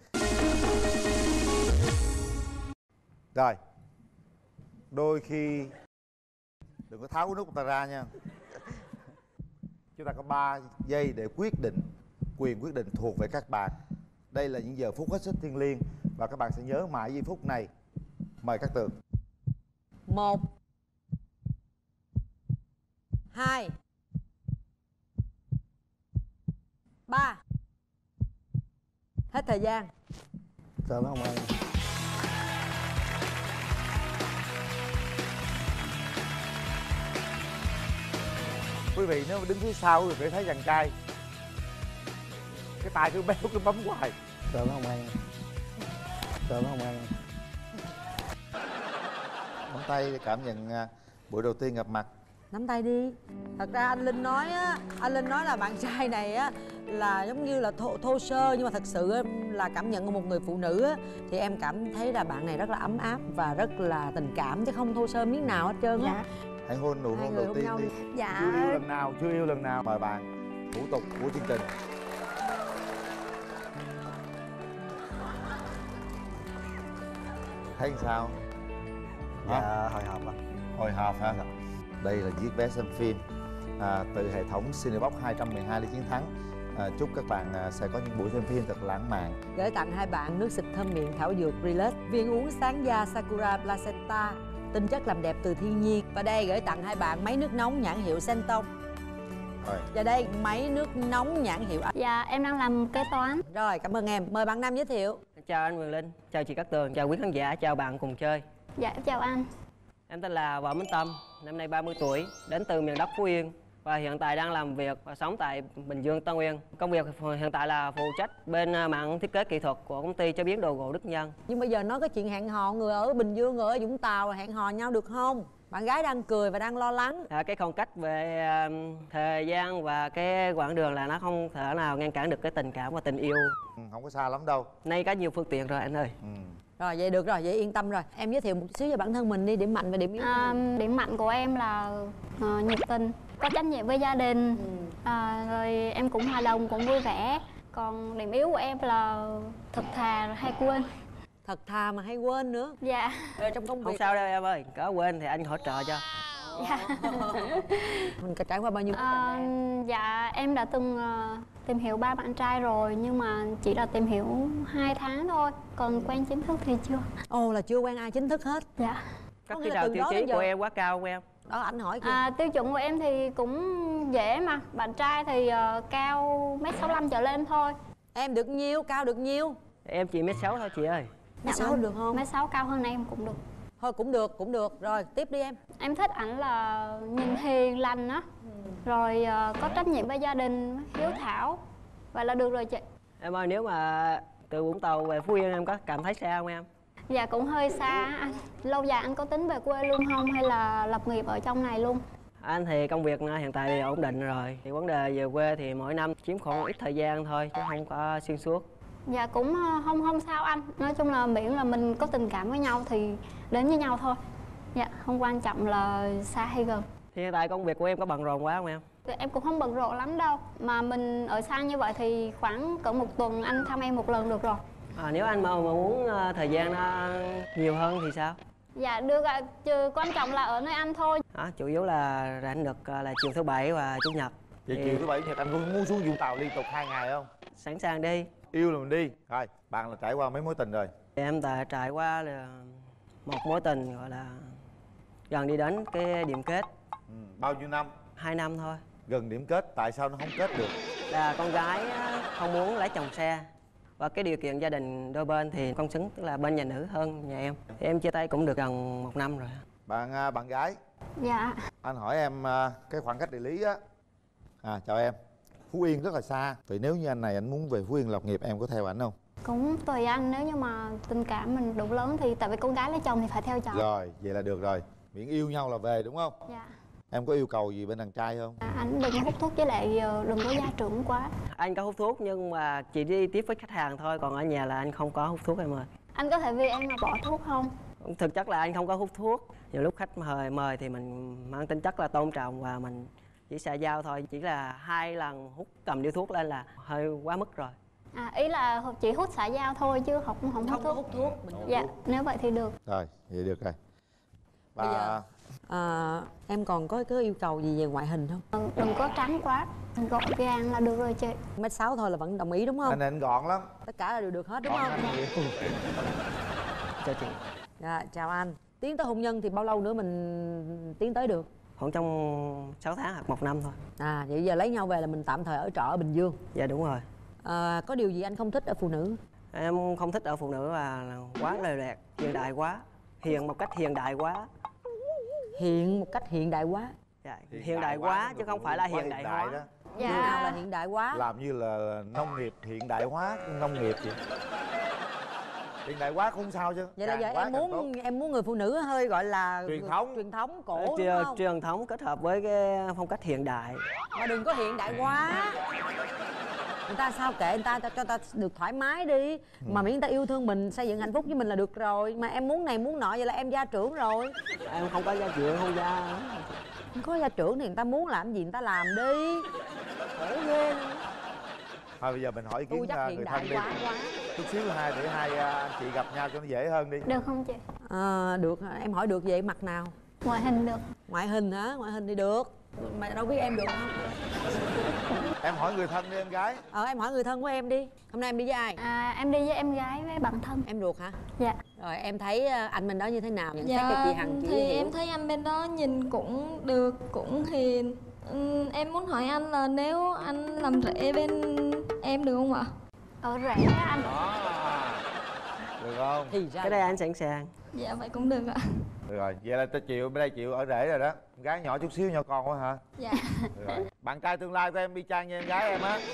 Rồi. Đôi khi đừng có tháo cái nút của ta ra nha. Chúng ta có 3 giây để quyết định. Quyền quyết định thuộc về các bạn. Đây là những giờ phút hết sức thiêng liêng và các bạn sẽ nhớ mãi giây phút này. Mời các Tường. 1 2 3. Hết thời gian. Chào Hồng Anh. Quý vị nếu mà đứng phía sau thì phải thấy chàng trai cái tay cứ béo cứ bấm hoài. Chào Hồng Anh. Chào Hồng Anh. Nắm tay để cảm nhận buổi đầu tiên gặp mặt. Nắm tay đi. Thật ra anh Linh nói á, anh Linh nói là bạn trai này á là giống như là thô sơ, nhưng mà thật sự á, là cảm nhận của một người phụ nữ á, thì em cảm thấy là bạn này rất là ấm áp và rất là tình cảm chứ không thô sơ miếng nào hết trơn á. Hãy hôn nụ hôn đầu tiên đi. Dạ. Chưa yêu lần nào, chưa yêu lần nào. Mời bạn. Thủ tục của chương trình. Thấy sao? Dạ, hồi hộp ạ. Hồi hộp hả? Dạ. Đây là chiếc vé xem phim từ hệ thống Cinebox 212 để chiến thắng. Chúc các bạn sẽ có những buổi xem phim thật lãng mạn. Gửi tặng hai bạn nước xịt thơm miệng thảo dược Relax, viên uống sáng da Sakura Placenta, tinh chất làm đẹp từ thiên nhiên. Và đây gửi tặng hai bạn máy nước nóng nhãn hiệu Senton. Và đây máy nước nóng nhãn hiệu. Dạ, em đang làm kế toán. Rồi, cảm ơn em. Mời bạn Nam giới thiệu. Chào anh Quyền Linh, chào chị Cát Tường, chào quý khán giả, chào bạn cùng chơi. Dạ, chào anh. Em tên là Võ Minh Tâm, năm nay 30 tuổi, đến từ miền đất Phú Yên và hiện tại đang làm việc và sống tại Bình Dương, Tân Uyên. Công việc hiện tại là phụ trách bên mảng thiết kế kỹ thuật của công ty chế biến đồ gỗ Đức Nhân. Nhưng bây giờ nói cái chuyện hẹn hò, người ở Bình Dương, người ở Vũng Tàu hẹn hò nhau được không? Bạn gái đang cười và đang lo lắng. Cái khoảng cách về thời gian và cái quãng đường là nó không thể nào ngăn cản được cái tình cảm và tình yêu. Không có xa lắm đâu. Nay có nhiều phương tiện rồi anh ơi. Rồi vậy được rồi, vậy yên tâm rồi. Em giới thiệu một xíu về bản thân mình đi, điểm mạnh và điểm yếu. Điểm mạnh của em là nhiệt tình, có trách nhiệm với gia đình, rồi em cũng hòa đồng, cũng vui vẻ. Còn điểm yếu của em là thật thà, hay quên. Thật thà mà hay quên nữa. Dạ. Rồi trong công việc Không sao đâu em ơi, có quên thì anh hỗ trợ cho. Dạ. Mình có trải qua bao nhiêu dạ, em đã từng tìm hiểu 3 bạn trai rồi, nhưng mà chỉ là tìm hiểu 2 tháng thôi. Còn quen chính thức thì chưa. Ồ, là chưa quen ai chính thức hết. Dạ. Các cái nào tiêu chí của em quá cao của em? Đó, anh hỏi kìa. Tiêu chuẩn của em thì cũng dễ mà. Bạn trai thì cao 1m65 trở lên thôi. Em được nhiêu, cao được nhiêu? Em chỉ 1m6 thôi chị ơi. Dạ, 1m6 được không? 1m6 cao hơn em cũng được. Thôi cũng được, cũng được. Rồi, tiếp đi em. Em thích ảnh là nhìn hiền lành á. Rồi có trách nhiệm với gia đình, hiếu thảo. Vậy là được rồi chị. Em ơi, nếu mà từ Vũng Tàu về Phú Yên em có cảm thấy xa không em? Dạ cũng hơi xa anh. Lâu dài anh có tính về quê luôn không hay là lập nghiệp ở trong này luôn? Anh thì công việc hiện tại thì ổn định rồi. Thì vấn đề về quê thì mỗi năm chiếm khoảng ít thời gian thôi chứ không có xuyên suốt. Dạ cũng không sao anh. Nói chung là miễn là mình có tình cảm với nhau thì đến với nhau thôi. Dạ, không quan trọng là xa hay gần. Thì hiện tại công việc của em có bận rộn quá không em? Em cũng không bận rộn lắm đâu. Mà mình ở xa như vậy thì khoảng cỡ 1 tuần anh thăm em 1 lần được rồi. Nếu anh mà muốn thời gian nó nhiều hơn thì sao? Dạ được ạ, quan trọng là ở nơi anh thôi. Chủ yếu là rảnh được là chiều thứ Bảy và Chủ nhật. Vậy thì chiều thứ Bảy Nhật anh có muốn xuống Vũng Tàu liên tục 2 ngày không? Sẵn sàng đi. Yêu là mình đi. Rồi, bạn là trải qua mấy mối tình rồi? Em trải qua là một mối tình gọi là gần đi đến cái điểm kết. Bao nhiêu năm? 2 năm thôi. Gần điểm kết, tại sao nó không kết được? Là con gái không muốn lấy chồng xe. Và cái điều kiện gia đình đôi bên thì con xứng, tức là bên nhà nữ hơn nhà em. Thì em chia tay cũng được gần 1 năm rồi. Bạn gái. Dạ. Anh hỏi em cái khoảng cách địa lý á. Chào em. Phú Yên rất là xa. Vậy nếu như anh này anh muốn về Phú Yên lập nghiệp, em có theo ảnh không? Cũng tùy anh, nếu như mà tình cảm mình đủ lớn thì tại vì con gái lấy chồng thì phải theo chồng. Rồi, vậy là được rồi. Miễn yêu nhau là về đúng không? Dạ. Em có yêu cầu gì bên đàn trai không? Anh đừng hút thuốc với lại đừng có gia trưởng quá. Anh có hút thuốc nhưng mà chỉ đi tiếp với khách hàng thôi, còn ở nhà là anh không có hút thuốc em ơi. Anh có thể vì em mà bỏ thuốc không? Thực chất là anh không có hút thuốc. Nhiều lúc khách mời thì mình mang tính chất là tôn trọng và mình chỉ xã giao thôi. Chỉ là 2 lần hút cầm điếu thuốc lên là hơi quá mức rồi. Ý là chỉ hút xã giao thôi chứ không hút thuốc. Dạ, nếu vậy thì được. Rồi, vậy được rồi. Bây giờ em còn có yêu cầu gì về ngoại hình không? Đừng có trắng quá, gọn gàng là được rồi chị. 1m6 thôi là vẫn đồng ý đúng không? Anh gọn lắm. Tất cả là đều được hết đúng không? Chào chị. Dạ, chào anh. Tiến tới hôn nhân thì bao lâu nữa mình tiến tới được? khoảng trong 6 tháng hoặc 1 năm thôi. À, vậy giờ lấy nhau về là mình tạm thời ở trọ ở Bình Dương. Dạ đúng rồi. Có điều gì anh không thích ở phụ nữ? Em không thích ở phụ nữ là quá lề lẹt, hiện đại quá, hiền một cách hiện đại quá. Hiện một cách hiện đại quá. Dạ, hiện đại quá chứ không phải là hiện đại hóa. Đó. Dạ. Như nào là hiện đại quá? Làm như là nông nghiệp hiện đại hóa nông nghiệp vậy. Hiện đại quá cũng không sao chứ. Vậy là giờ em muốn người phụ nữ hơi gọi là truyền thống cổ đúng không? Truyền thống kết hợp với cái phong cách hiện đại. Mà đừng có hiện đại quá. Người ta sao kệ người ta, cho ta được thoải mái đi. Mà miễn người ta yêu thương mình, xây dựng hạnh phúc với mình là được rồi. Mà em muốn này muốn nọ vậy là em gia trưởng rồi. Em không có gia trưởng, không gia. Không có gia trưởng thì người ta muốn làm gì người ta làm đi. Khổ ghê. Thôi bây giờ mình hỏi ý kiến người thân đi. Quá. Chút xíu để hai anh chị gặp nhau cho nó dễ hơn đi. Được không chị? Được, em hỏi được vậy mặt nào? Ngoại hình được. Ngoại hình hả? Ngoại hình thì được. Mà đâu biết em được không? Em hỏi người thân đi em gái. Em hỏi người thân của em đi. Hôm nay em đi với ai? Em đi với em gái với bạn thân. Em ruột hả? Dạ. Rồi em thấy anh bên đó như thế nào? Nhận xét cho chị Hằng, chị thì hiểu. em thấy anh bên đó nhìn cũng được, cũng hiền. Em muốn hỏi anh là nếu anh làm rể bên em được không ạ? Ở rể anh. Được không? Thì ra cái đây anh sẵn sàng. Dạ vậy cũng được ạ. Được rồi, vậy là ta chịu, bên đây chịu ở rể rồi đó. Em gái nhỏ chút xíu nhỏ con quá hả? Dạ. Được rồi. Bạn trai tương lai của em y chang như em gái em á.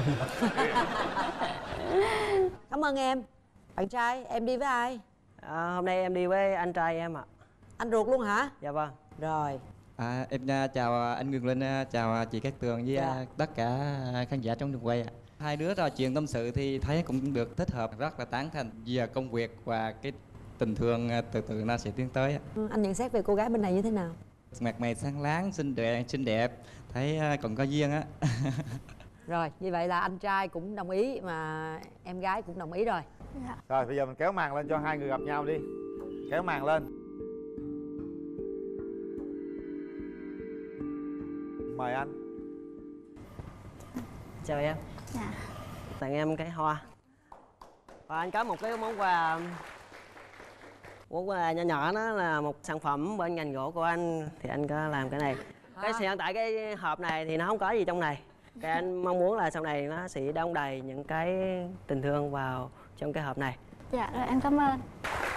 Cảm ơn em. Bạn trai, em đi với ai? Hôm nay em đi với anh trai em ạ. Anh ruột luôn hả? Dạ vâng. Rồi. Em chào anh Quyền Linh, chào chị Cát Tường với tất cả khán giả trong trường quay ạ. Hai đứa trò chuyện tâm sự thì thấy cũng được thích hợp, rất là tán thành về công việc và cái tình thương từ từ nó sẽ tiến tới. Anh nhận xét về cô gái bên này như thế nào? Mặt mày sáng láng, xinh đẹp, thấy còn có duyên á. Rồi, như vậy là anh trai cũng đồng ý mà em gái cũng đồng ý rồi. Dạ. Rồi bây giờ mình kéo màn lên cho hai người gặp nhau đi. Kéo màn lên. Mời anh. Chào em. Dạ. Tặng em cái hoa. Và anh có một cái món quà nhỏ nhỏ, đó là một sản phẩm bên ngành gỗ của anh. Thì anh có làm cái này. Cái hiện tại cái hộp này thì nó không có gì trong này. Cái anh mong muốn là sau này nó sẽ đong đầy những cái tình thương vào trong cái hộp này. Dạ rồi, em cảm ơn.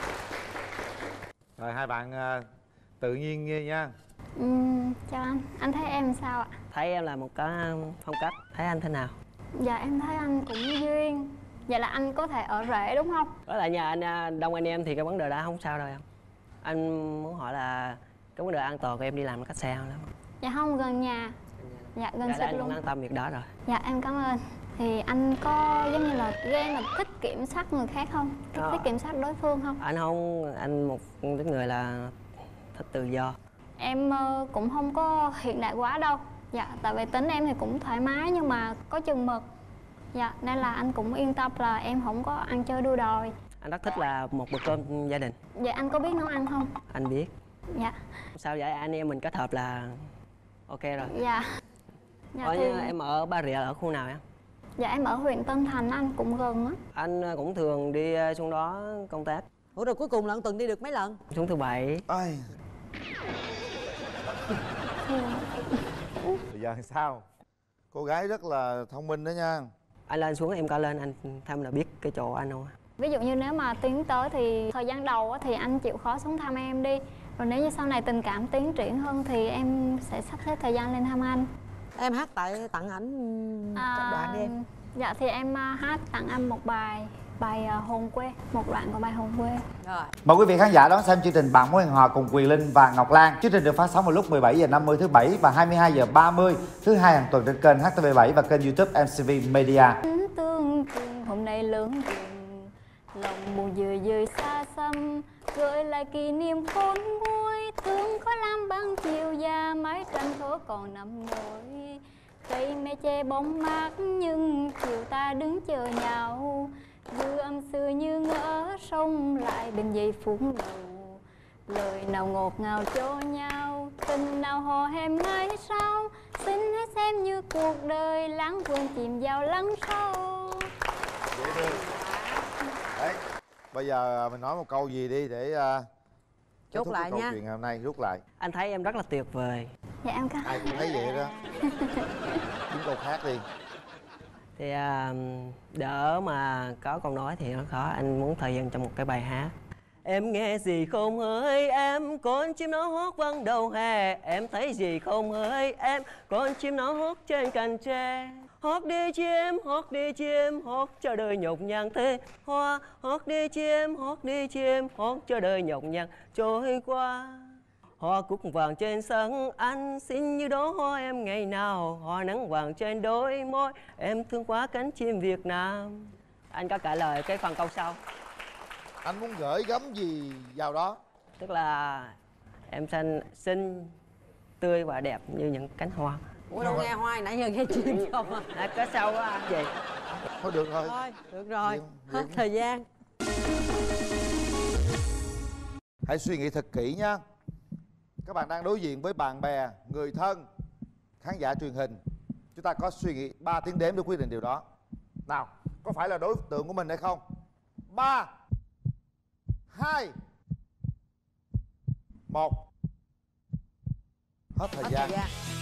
Rồi hai bạn tự nhiên nha. Chào anh thấy em sao ạ? Thấy em là một cái phong cách, thấy anh thế nào? Dạ em thấy anh cũng duyên. Vậy là anh có thể ở rể đúng không? Đó là nhà anh đông anh em thì cái vấn đề đó không sao đâu em. Anh muốn hỏi là cái vấn đề an toàn của em đi làm cách xa lắm. Dạ không, gần nhà. Dạ gần xích luôn. Anh an tâm việc đó rồi. Dạ em cảm ơn. Thì anh có giống như là ghen là thích kiểm soát người khác không? Thích kiểm soát đối phương không? Anh không, anh một người là thích tự do. Em cũng không có hiện đại quá đâu. Dạ, tại vì tính em thì cũng thoải mái nhưng mà có chừng mực. Dạ, nên là anh cũng yên tâm là em không có ăn chơi đua đòi. Anh rất thích là một bữa cơm gia đình. Dạ, anh có biết nấu ăn không? Anh biết. Dạ. Sao vậy, anh em mình kết hợp là ok rồi. Dạ. Thì... Em ở Bà Rịa ở khu nào em? Dạ, em ở huyện Tân Thành, anh cũng gần á. Anh cũng thường đi xuống đó công tác. Ủa rồi cuối cùng là tuần đi được mấy lần? Xuống thứ Bảy. Bây giờ sao? Cô gái rất là thông minh đó nha. Anh lên xuống em coi lên anh thăm là biết cái chỗ anh không? Ví dụ như nếu mà tiến tới thì thời gian đầu thì anh chịu khó xuống thăm em đi. Rồi nếu như sau này tình cảm tiến triển hơn thì em sẽ sắp xếp thời gian lên thăm anh. Em hát tặng ảnh đoạn đi em. Dạ thì em hát tặng anh một bài Hồn Quê, một đoạn của bài Hồn Quê. Rồi. Mời quý vị khán giả đón xem chương trình Bạn Mối Hẹn Hò cùng Quyền Linh và Ngọc Lan. Chương trình được phát sóng vào lúc 17h50 thứ Bảy và 22h30 thứ Hai hàng tuần trên kênh HTV7 và kênh YouTube MCV Media. Tương hôm nay lớn dần, lòng buồn dời xa xăm, gợi lại kỷ niệm khôn nguôi, thương khó làm bằng chiều già, mái tranh thố còn nằm nổi. Cây me che bóng mát nhưng chiều ta đứng chờ nhau, dư âm xưa như ngỡ sông lại bên giây phút đầu. Lời nào ngọt ngào cho nhau, tình nào hò hẹn mãi sau, xin hãy xem như cuộc đời lãng quên chìm vào lắng sâu. Dễ thương. Đấy, bây giờ mình nói một câu gì đi để Chốt lại câu nha. chuyện ngày hôm nay rút lại. Anh thấy em rất là tuyệt vời. Dạ em có. Ai cũng thấy vậy đó. Chúng câu khác đi. Thì đỡ mà có câu nói thì nó khó. Anh muốn thời gian trong một cái bài hát. Em nghe gì không hỡi em, con chim nó hót vang đầu hè. Em thấy gì không hỡi em, con chim nó hót trên cành tre. Hót đi chim, hót đi chim, hót cho đời nhọc nhằn thế hoa. Hót đi chim, hót đi chim, hót cho đời nhọc nhằn trôi qua. Hoa cúc vàng trên sân anh xinh như đó hoa em ngày nào. Hoa nắng vàng trên đôi môi em thương quá cánh chim Việt Nam. Anh có trả lời cái phần câu sau. Anh muốn gửi gắm gì vào đó? Tức là em xinh tươi và đẹp như những cánh hoa. Ủa đâu nghe hoa nãy giờ nghe chim không à? Có sau á anh chị. Thôi được rồi. Thôi được rồi. Hết thời gian. Hãy suy nghĩ thật kỹ nha. Các bạn đang đối diện với bạn bè, người thân, khán giả truyền hình. Chúng ta có suy nghĩ 3 tiếng đếm để quyết định điều đó. Nào, có phải là đối tượng của mình hay không? 3 2 1. Hết thời gian.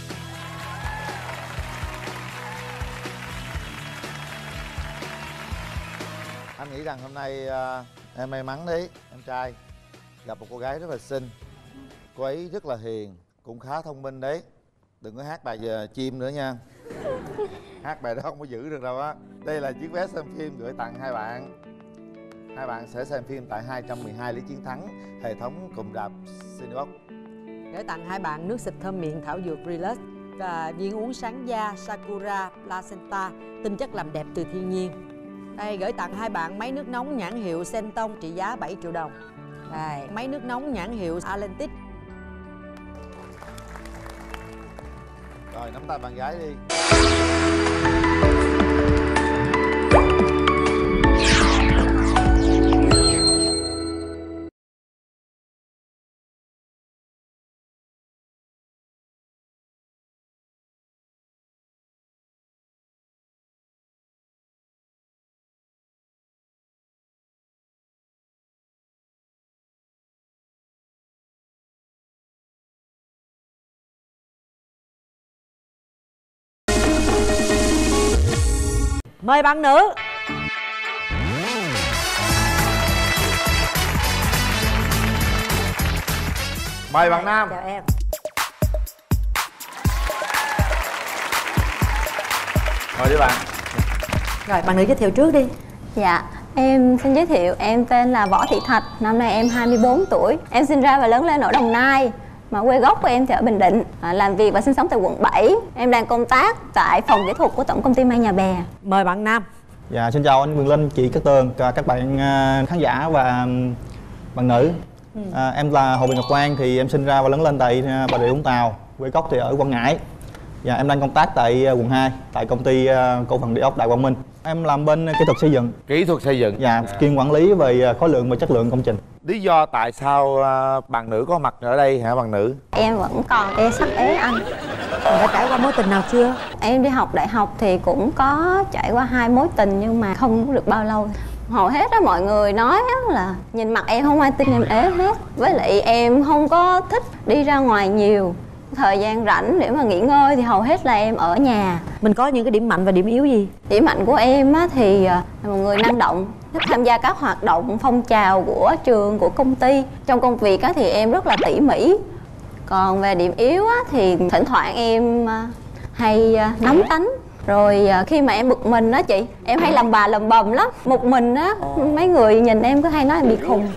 Anh nghĩ rằng hôm nay em may mắn đấy, em trai. Gặp một cô gái rất là xinh. Cô ấy rất là hiền, cũng khá thông minh đấy. Đừng có hát bài chim nữa nha. Hát bài đó không có giữ được đâu á. Đây là chiếc vé xem phim gửi tặng hai bạn. Hai bạn sẽ xem phim tại 212 Lý Chiến Thắng, hệ thống cụm rạp Cinebox. Gửi tặng hai bạn nước xịt thơm miệng thảo dược Relax và viên uống sáng da Sakura Placenta, tinh chất làm đẹp từ thiên nhiên. Đây, gửi tặng hai bạn máy nước nóng nhãn hiệu Senton trị giá 7 triệu đồng. Đây, máy nước nóng nhãn hiệu Atlantic. Rồi, nắm tay bạn gái đi. Mời bạn nữ. Mời bạn nam. Chào em. Mời đi bạn. Rồi, bạn nữ giới thiệu trước đi. Dạ, em xin giới thiệu, em tên là Võ Thị Thạch, năm nay em 24 tuổi. Em sinh ra và lớn lên ở Đồng Nai, mà quê gốc của em thì ở Bình Định, làm việc và sinh sống tại quận 7. Em đang công tác tại phòng kỹ thuật của Tổng công ty May Nhà Bè. Mời bạn nam. Dạ, xin chào anh Quyền Linh, chị Cát Tường, các bạn khán giả và bạn nữ. Em là Hồ Bình Ngọc Quang, thì em sinh ra và lớn lên tại Bà Rịa Vũng Tàu, quê gốc thì ở Quảng Ngãi. Dạ, em đang công tác tại quận 2, tại công ty cổ phần địa ốc Đại Quang Minh. Em làm bên kỹ thuật xây dựng. Kỹ thuật xây dựng. Dạ, chuyên quản lý về khối lượng và chất lượng công trình. Lý do tại sao bạn nữ có mặt ở đây hả bạn nữ? Em vẫn còn e sắc ế anh. Đã trải qua mối tình nào chưa? Em đi học đại học thì cũng có trải qua 2 mối tình nhưng mà không được bao lâu. Hầu hết đó mọi người nói là nhìn mặt em không ai tin em ế hết. Với lại em không có thích đi ra ngoài nhiều. Thời gian rảnh để mà nghỉ ngơi thì hầu hết là em ở nhà. Mình có những cái điểm mạnh và điểm yếu gì? Điểm mạnh của em á, thì là một người năng động, thích tham gia các hoạt động phong trào của trường, của công ty. Trong công việc á, thì em rất là tỉ mỉ. Còn về điểm yếu á, thì thỉnh thoảng em hay nóng tánh. Rồi khi mà em bực mình á chị, em hay làm bà lầm bầm lắm. Một mình á, mấy người nhìn em cứ hay nói em bị khùng.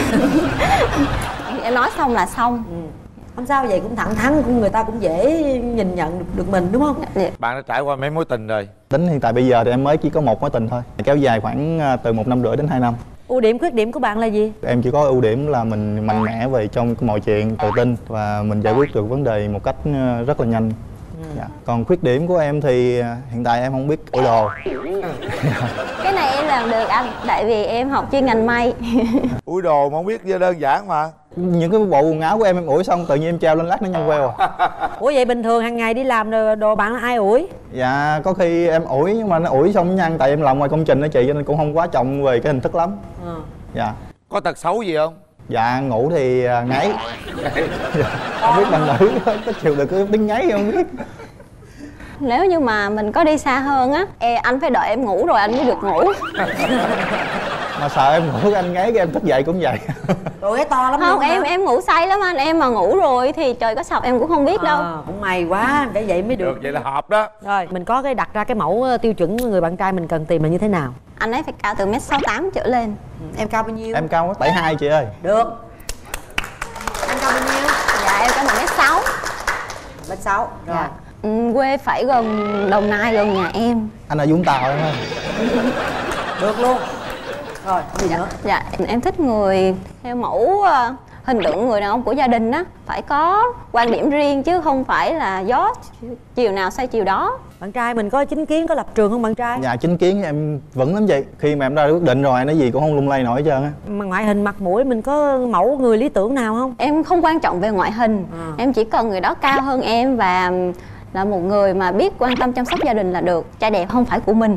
Em nói xong là xong. Không sao, vậy cũng thẳng thắn, người ta cũng dễ nhìn nhận được mình đúng không? Bạn đã trải qua mấy mối tình rồi? Tính hiện tại bây giờ thì em mới chỉ có một mối tình thôi, kéo dài khoảng từ 1 năm rưỡi đến 2 năm. Ưu điểm khuyết điểm của bạn là gì? Em chỉ có ưu điểm là mình mạnh mẽ về trong mọi chuyện, tự tin và mình giải quyết được vấn đề một cách rất là nhanh. Dạ. Còn khuyết điểm của em thì hiện tại em không biết ủi đồ. Cái này em làm được anh, tại vì em học chuyên ngành may. Ủi đồ mà không biết đơn giản mà. Những cái bộ quần áo của em ủi xong tự nhiên em treo lên lát nó nhăn queo à. Ủa vậy bình thường hàng ngày đi làm đồ bạn là ai ủi? Dạ có khi em ủi nhưng mà nó ủi xong nó nhăn, tại em làm ngoài công trình đó chị, cho nên cũng không quá trọng về cái hình thức lắm. Dạ. Có tật xấu gì không? Dạ ngủ thì ngáy. Không biết bạn nữ có chịu được cái tiếng ngáy không biết. Nếu như mà mình có đi xa hơn á, anh phải đợi em ngủ rồi anh mới được ngủ. Mà sợ em ngủ anh ngáy cái em thức dậy cũng vậy. Rồi cái to lắm. Không, em ngủ say lắm anh. Em mà ngủ rồi thì trời có sập em cũng không biết đâu. Cũng may quá, để vậy mới được. Vậy là hợp đó. Rồi mình có cái đặt ra cái mẫu tiêu chuẩn người bạn trai mình cần tìm là như thế nào? Anh ấy phải cao từ 1m68 trở lên. Em cao bao nhiêu? Em cao 1m72 chị ơi. Được. Em cao bao nhiêu? Dạ em cao 1m6. 1m6. Rồi. Dạ. Quê phải gần Đồng Nai, gần nhà em. Anh ở Vũng Tàu em ơi. Được luôn. Rồi, gì nữa? Dạ, em thích người theo mẫu hình tượng người đàn ông của gia đình á, phải có quan điểm riêng chứ không phải là gió chiều nào say chiều đó. Bạn trai mình có chính kiến, có lập trường không bạn trai? Dạ chính kiến em vững lắm chị. Khi mà em ra quyết định rồi nói gì cũng không lung lay nổi hết trơn á. Mà ngoại hình mặt mũi mình có mẫu người lý tưởng nào không? Em không quan trọng về ngoại hình, em chỉ cần người đó cao hơn em và là một người mà biết quan tâm chăm sóc gia đình là được. Trai đẹp không phải của mình.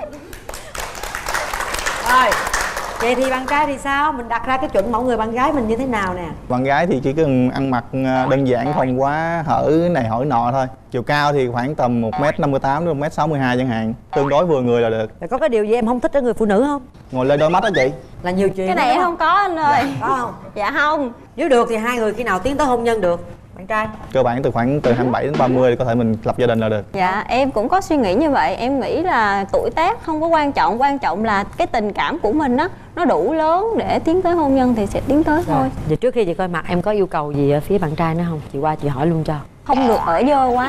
Rồi, vậy thì bạn trai thì sao? Mình đặt ra cái chuẩn mẫu người bạn gái mình như thế nào nè? Bạn gái thì chỉ cần ăn mặc đơn giản, không quá hở này hở nọ thôi. Chiều cao thì khoảng tầm 1m58 đến 1m62 chẳng hạn. Tương đối vừa người là được. Rồi có cái điều gì em không thích ở người phụ nữ không? Ngồi lên đôi mắt đó chị. Là nhiều chuyện. Cái này em không có anh ơi. Dạ, có không? Dạ không. Nếu được thì hai người khi nào tiến tới hôn nhân được? Bạn trai? Cơ bản từ 27 đến 30 thì có thể mình lập gia đình là được. Dạ em cũng có suy nghĩ như vậy. Em nghĩ là tuổi tác không có quan trọng. Quan trọng là cái tình cảm của mình á, nó đủ lớn để tiến tới hôn nhân thì sẽ tiến tới thôi. Vậy trước khi chị coi mặt em có yêu cầu gì ở phía bạn trai nữa không? Chị qua chị hỏi luôn cho. Không được ở dơ quá.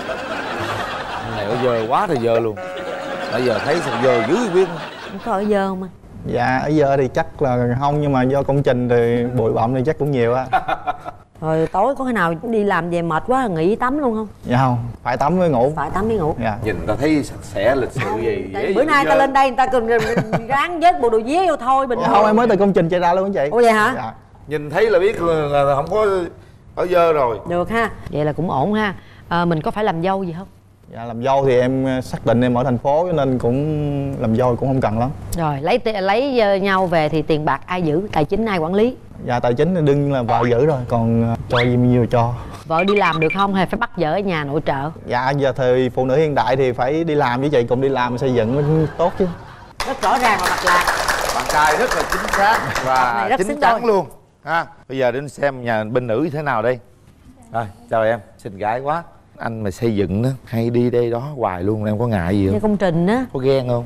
Anh này ở dơ quá thì dơ luôn. Bây giờ thấy sao dơ dữ biết. Em có ở dơ không anh? Dạ ở giờ thì chắc là không, nhưng mà do công trình thì bụi bặm thì chắc cũng nhiều á. Rồi tối có khi nào đi làm về mệt quá nghỉ tắm luôn không? Dạ không, phải tắm mới ngủ. Phải tắm mới ngủ. Dạ. Nhìn ta thấy sạch sẽ lịch sự gì. Bữa nay ta lên đây người ta cần ráng vớt bộ đồ vía vô thôi bình dạ, không em mới từ công trình chạy ra luôn chị. Ủa vậy hả? Dạ. Nhìn thấy là biết là không có ở dơ rồi. Được ha, vậy là cũng ổn ha. Mình có phải làm dâu gì không? Dạ làm dâu thì em xác định em ở thành phố cho nên cũng làm dâu cũng không cần lắm. Rồi lấy nhau về thì tiền bạc ai giữ, tài chính ai quản lý? Dạ tài chính thì đương nhiên là vợ giữ rồi, còn cho gì nhiều cho. Vợ đi làm được không hay phải bắt vợ ở nhà nội trợ? Dạ giờ thời phụ nữ hiện đại thì phải đi làm với chị, cùng đi làm xây dựng mới tốt chứ. Rất rõ ràng và mạch lạc. Bạn trai rất là chính xác và rất chính chắn luôn ha. Bây giờ đến xem nhà bên nữ như thế nào đây. Rồi chào em, xinh gái quá. Anh mà xây dựng đó hay đi đây đó hoài luôn, em có ngại gì không? Như công trình á. Có ghen không?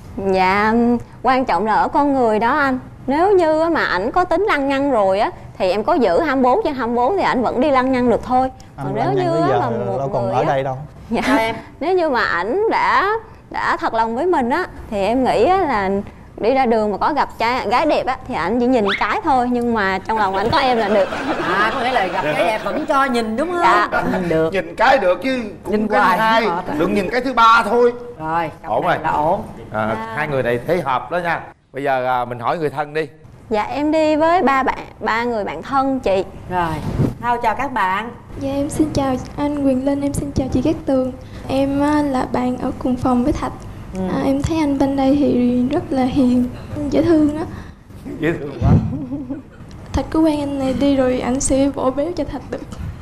Dạ quan trọng là ở con người đó anh. Nếu như mà ảnh có tính lăng nhăng rồi á thì em có giữ 24/24 thì ảnh vẫn đi lăng nhăng được thôi. Còn nếu như mà một còn người ở á, đây đâu. dạ, em nếu như mà ảnh đã thật lòng với mình á thì em nghĩ á là đi ra đường mà có gặp gái đẹp á thì ảnh chỉ nhìn cái thôi, nhưng mà trong lòng ảnh có em là được. Có nghĩa là gặp gái đẹp vẫn cho nhìn đúng không? Dạ. Được. Nhìn cái được chứ cũng Nhìn cái hoài thứ hai, đừng nhìn cái thứ ba thôi. Rồi ổn rồi, là ổn. Hai người này thấy hợp đó nha. Bây giờ mình hỏi người thân đi. Dạ em đi với ba người bạn thân chị. Rồi Thao chào các bạn. Dạ em xin chào anh Quyền Linh, em xin chào chị Cát Tường. Em là bạn ở cùng phòng với Thạch. Em thấy anh bên đây thì rất là hiền, dễ thương á. Dễ thương quá. Thạch cứ quen anh này đi rồi anh sẽ vỗ béo cho Thạch được.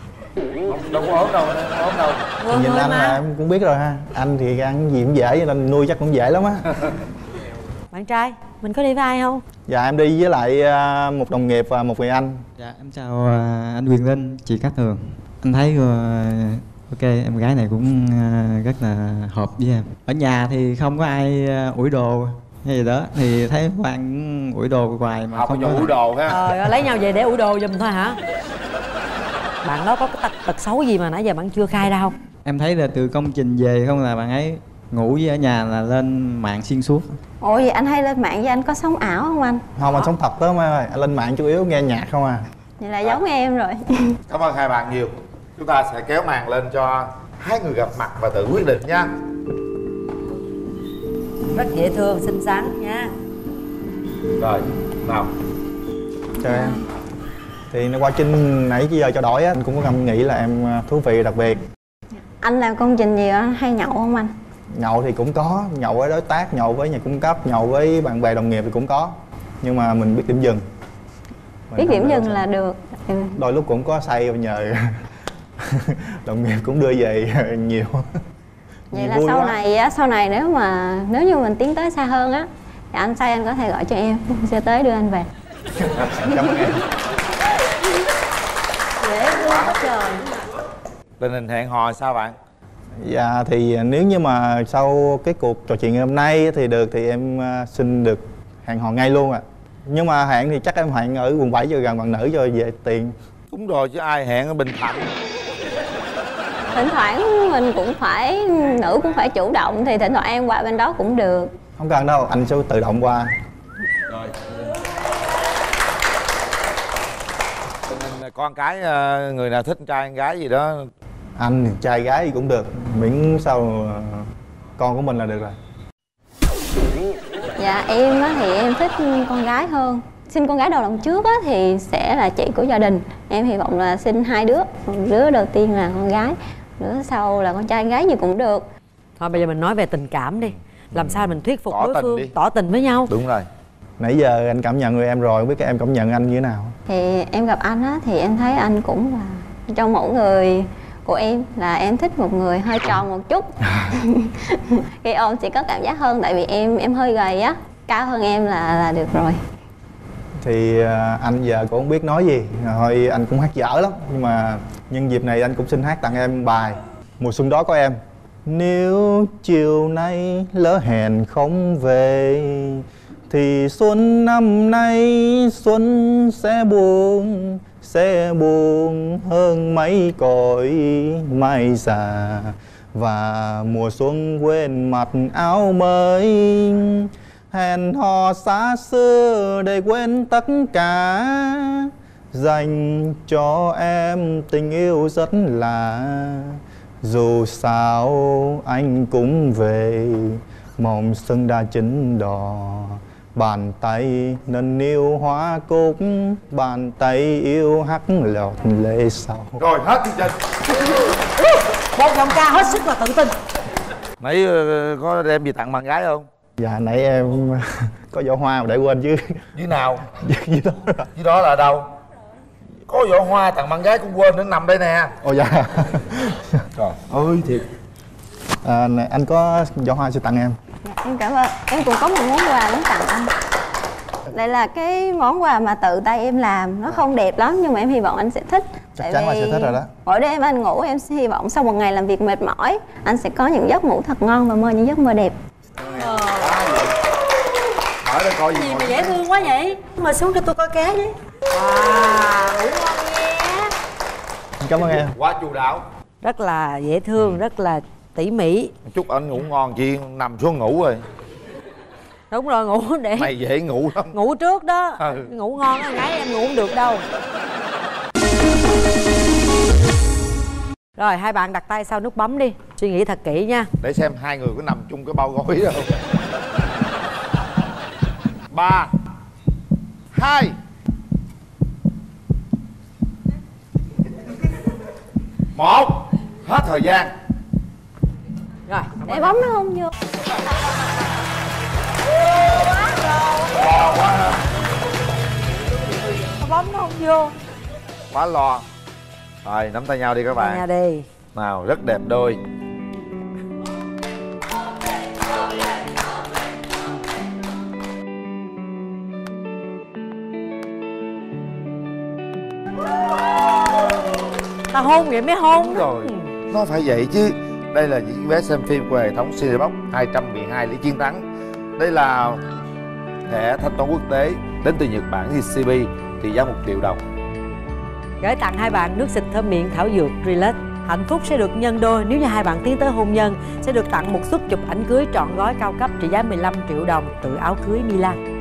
Đâu có ổn đâu, ổn đâu. Nhìn anh là em cũng biết rồi ha. Anh thì ăn gì cũng dễ nên nuôi chắc cũng dễ lắm á. Bạn trai, mình có đi với ai không? Dạ em đi với lại một đồng nghiệp và một người anh. Dạ em chào anh Quyền Linh, chị Cát Tường. Anh thấy ok, em gái này cũng rất là hợp với em. Ở nhà thì không có ai ủi đồ hay gì đó, thì thấy Hoàng ủi đồ hoài mà không có ủi đồ ha. Lấy nhau về để ủi đồ giùm thôi hả? Bạn đó có cái tật xấu gì mà nãy giờ bạn chưa khai ra không? Em thấy là từ công trình về không là bạn ấy ngủ với ở nhà là lên mạng xuyên suốt. Ủa vậy anh hay lên mạng với anh có sống ảo không anh? Không, anh sống thật đó mà. Anh lên mạng chủ yếu nghe nhạc không à. Vậy là giống em rồi. Cảm ơn hai bạn nhiều. Chúng ta sẽ kéo màn lên cho hai người gặp mặt và tự quyết định nha. Rất dễ thương, xinh xắn nha. Rồi, nào. Chào em. Thì qua Trinh nãy giờ cho đổi á, anh cũng có ngẫm nghĩ là em thú vị đặc biệt. Anh làm công trình gì anh hay nhậu không anh? Nhậu thì cũng có, nhậu với đối tác, nhậu với nhà cung cấp, nhậu với bạn bè đồng nghiệp thì cũng có. Nhưng mà mình biết điểm dừng. Biết điểm dừng là được. Đôi lúc cũng có say nhờ đồng nghiệp cũng đưa về nhiều. Vậy là sau này nếu như mình tiến tới xa hơn á thì anh say anh có thể gọi cho em sẽ tới đưa anh về. Cảm ơn em. Dễ thương quá trời. Tình hình hẹn hò sao bạn? Dạ thì nếu như mà sau cái cuộc trò chuyện ngày hôm nay thì được thì em xin được hẹn hò ngay luôn ạ. Nhưng mà hẹn thì chắc em hẹn ở quận 7 cho gần bạn nữ cho về tiền. Đúng rồi, chứ ai hẹn ở Bình Thạnh. Thỉnh thoảng mình cũng phải, nữ cũng phải chủ động thì thỉnh thoảng em qua bên đó cũng được. Không cần đâu, anh sẽ tự động qua. Rồi. Con cái người nào thích trai con gái gì đó? Anh trai gái gì cũng được, miễn sao con của mình là được rồi. Dạ em á thì em thích con gái hơn. Sinh con gái đầu lòng trước á thì sẽ là chị của gia đình. Em hy vọng là sinh 2 đứa. Đứa đầu tiên là con gái, đứa sau là con trai gái gì cũng được. Thôi bây giờ mình nói về tình cảm đi. Làm sao mình thuyết phục đối phương tỏ tình với nhau. Đúng rồi. Nãy giờ anh cảm nhận người em rồi, không biết các em cảm nhận anh như thế nào? Thì em gặp anh á thì em thấy anh cũng là trong mẫu người của em là em thích một người hơi tròn một chút. Khi ôm sẽ có cảm giác hơn, tại vì em hơi gầy á, cao hơn em là được rồi. Thì anh giờ cũng không biết nói gì, thôi anh cũng hát dở lắm. Nhưng mà nhân dịp này anh cũng xin hát tặng em bài Mùa Xuân Đó Có Em. Nếu chiều nay lỡ hẹn không về thì xuân năm nay xuân sẽ buồn hơn mấy cõi mai già. Và mùa xuân quên mặc áo mới, hẹn hò xa xưa để quên tất cả, dành cho em tình yêu rất lạ. Dù sao anh cũng về, mong xuân đã chín đỏ. Bàn tay nâng niu hoa cúc, bàn tay yêu hắt lọt lệ sầu. Rồi hết chương trình. Một giọng ca hết sức là tự tin. Nãy có đem gì tặng bạn gái không? Dạ nãy em có giỏ hoa mà để quên chứ. Dưới nào? Dưới đó. Dưới đó là đâu? Có giỏ hoa tặng bạn gái cũng quên, nó nằm đây nè. Ồ dạ. Trời ơi thiệt. Anh có giỏ hoa sẽ tặng em. Em cảm ơn. Em cũng có một món quà muốn tặng anh. Đây là cái món quà mà tự tay em làm. Nó không đẹp lắm nhưng mà em hy vọng anh sẽ thích. Chắc chắn là sẽ thích rồi đó. Mỗi đêm anh ngủ em hy vọng sau một ngày làm việc mệt mỏi anh sẽ có những giấc ngủ thật ngon và mơ những giấc mơ đẹp. Hỏi đây coi gì mà dễ thương quá vậy. Mà xuống cho tôi coi cá với. Wow, ngủ ngon nha. Cảm ơn em. Quá chu đáo. Rất là dễ thương, rất là tỉ mỉ. Chúc anh ngủ ngon, chị nằm xuống ngủ rồi. Đúng rồi, ngủ để mày dễ ngủ lắm. Ngủ trước đó. Ngủ ngon á, gái em ngủ không được đâu. Rồi hai bạn đặt tay sau nút bấm đi. Suy nghĩ thật kỹ nha. Để xem hai người có nằm chung cái bao gói đâu. 3 2 1. Hết thời gian. Rồi để bấm nó không vô. Lo quá ha. Bấm nó không vô. Quá lo. Rồi nắm tay nhau đi các bạn. Tay nhau đi. Nào rất đẹp đôi. Ta hôn vậy mới hôn. Đúng rồi. Nó phải vậy chứ. Đây là những vé xem phim của hệ thống Cinebox 212 Lý Chiến Thắng. Đây là thẻ thanh toán quốc tế đến từ Nhật Bản JCB trị giá 1 triệu đồng. Gửi tặng hai bạn nước xịt thơm miệng thảo dược Relax. Hạnh phúc sẽ được nhân đôi nếu như hai bạn tiến tới hôn nhân. Sẽ được tặng một suất chụp ảnh cưới trọn gói cao cấp trị giá 15 triệu đồng từ áo cưới Milan.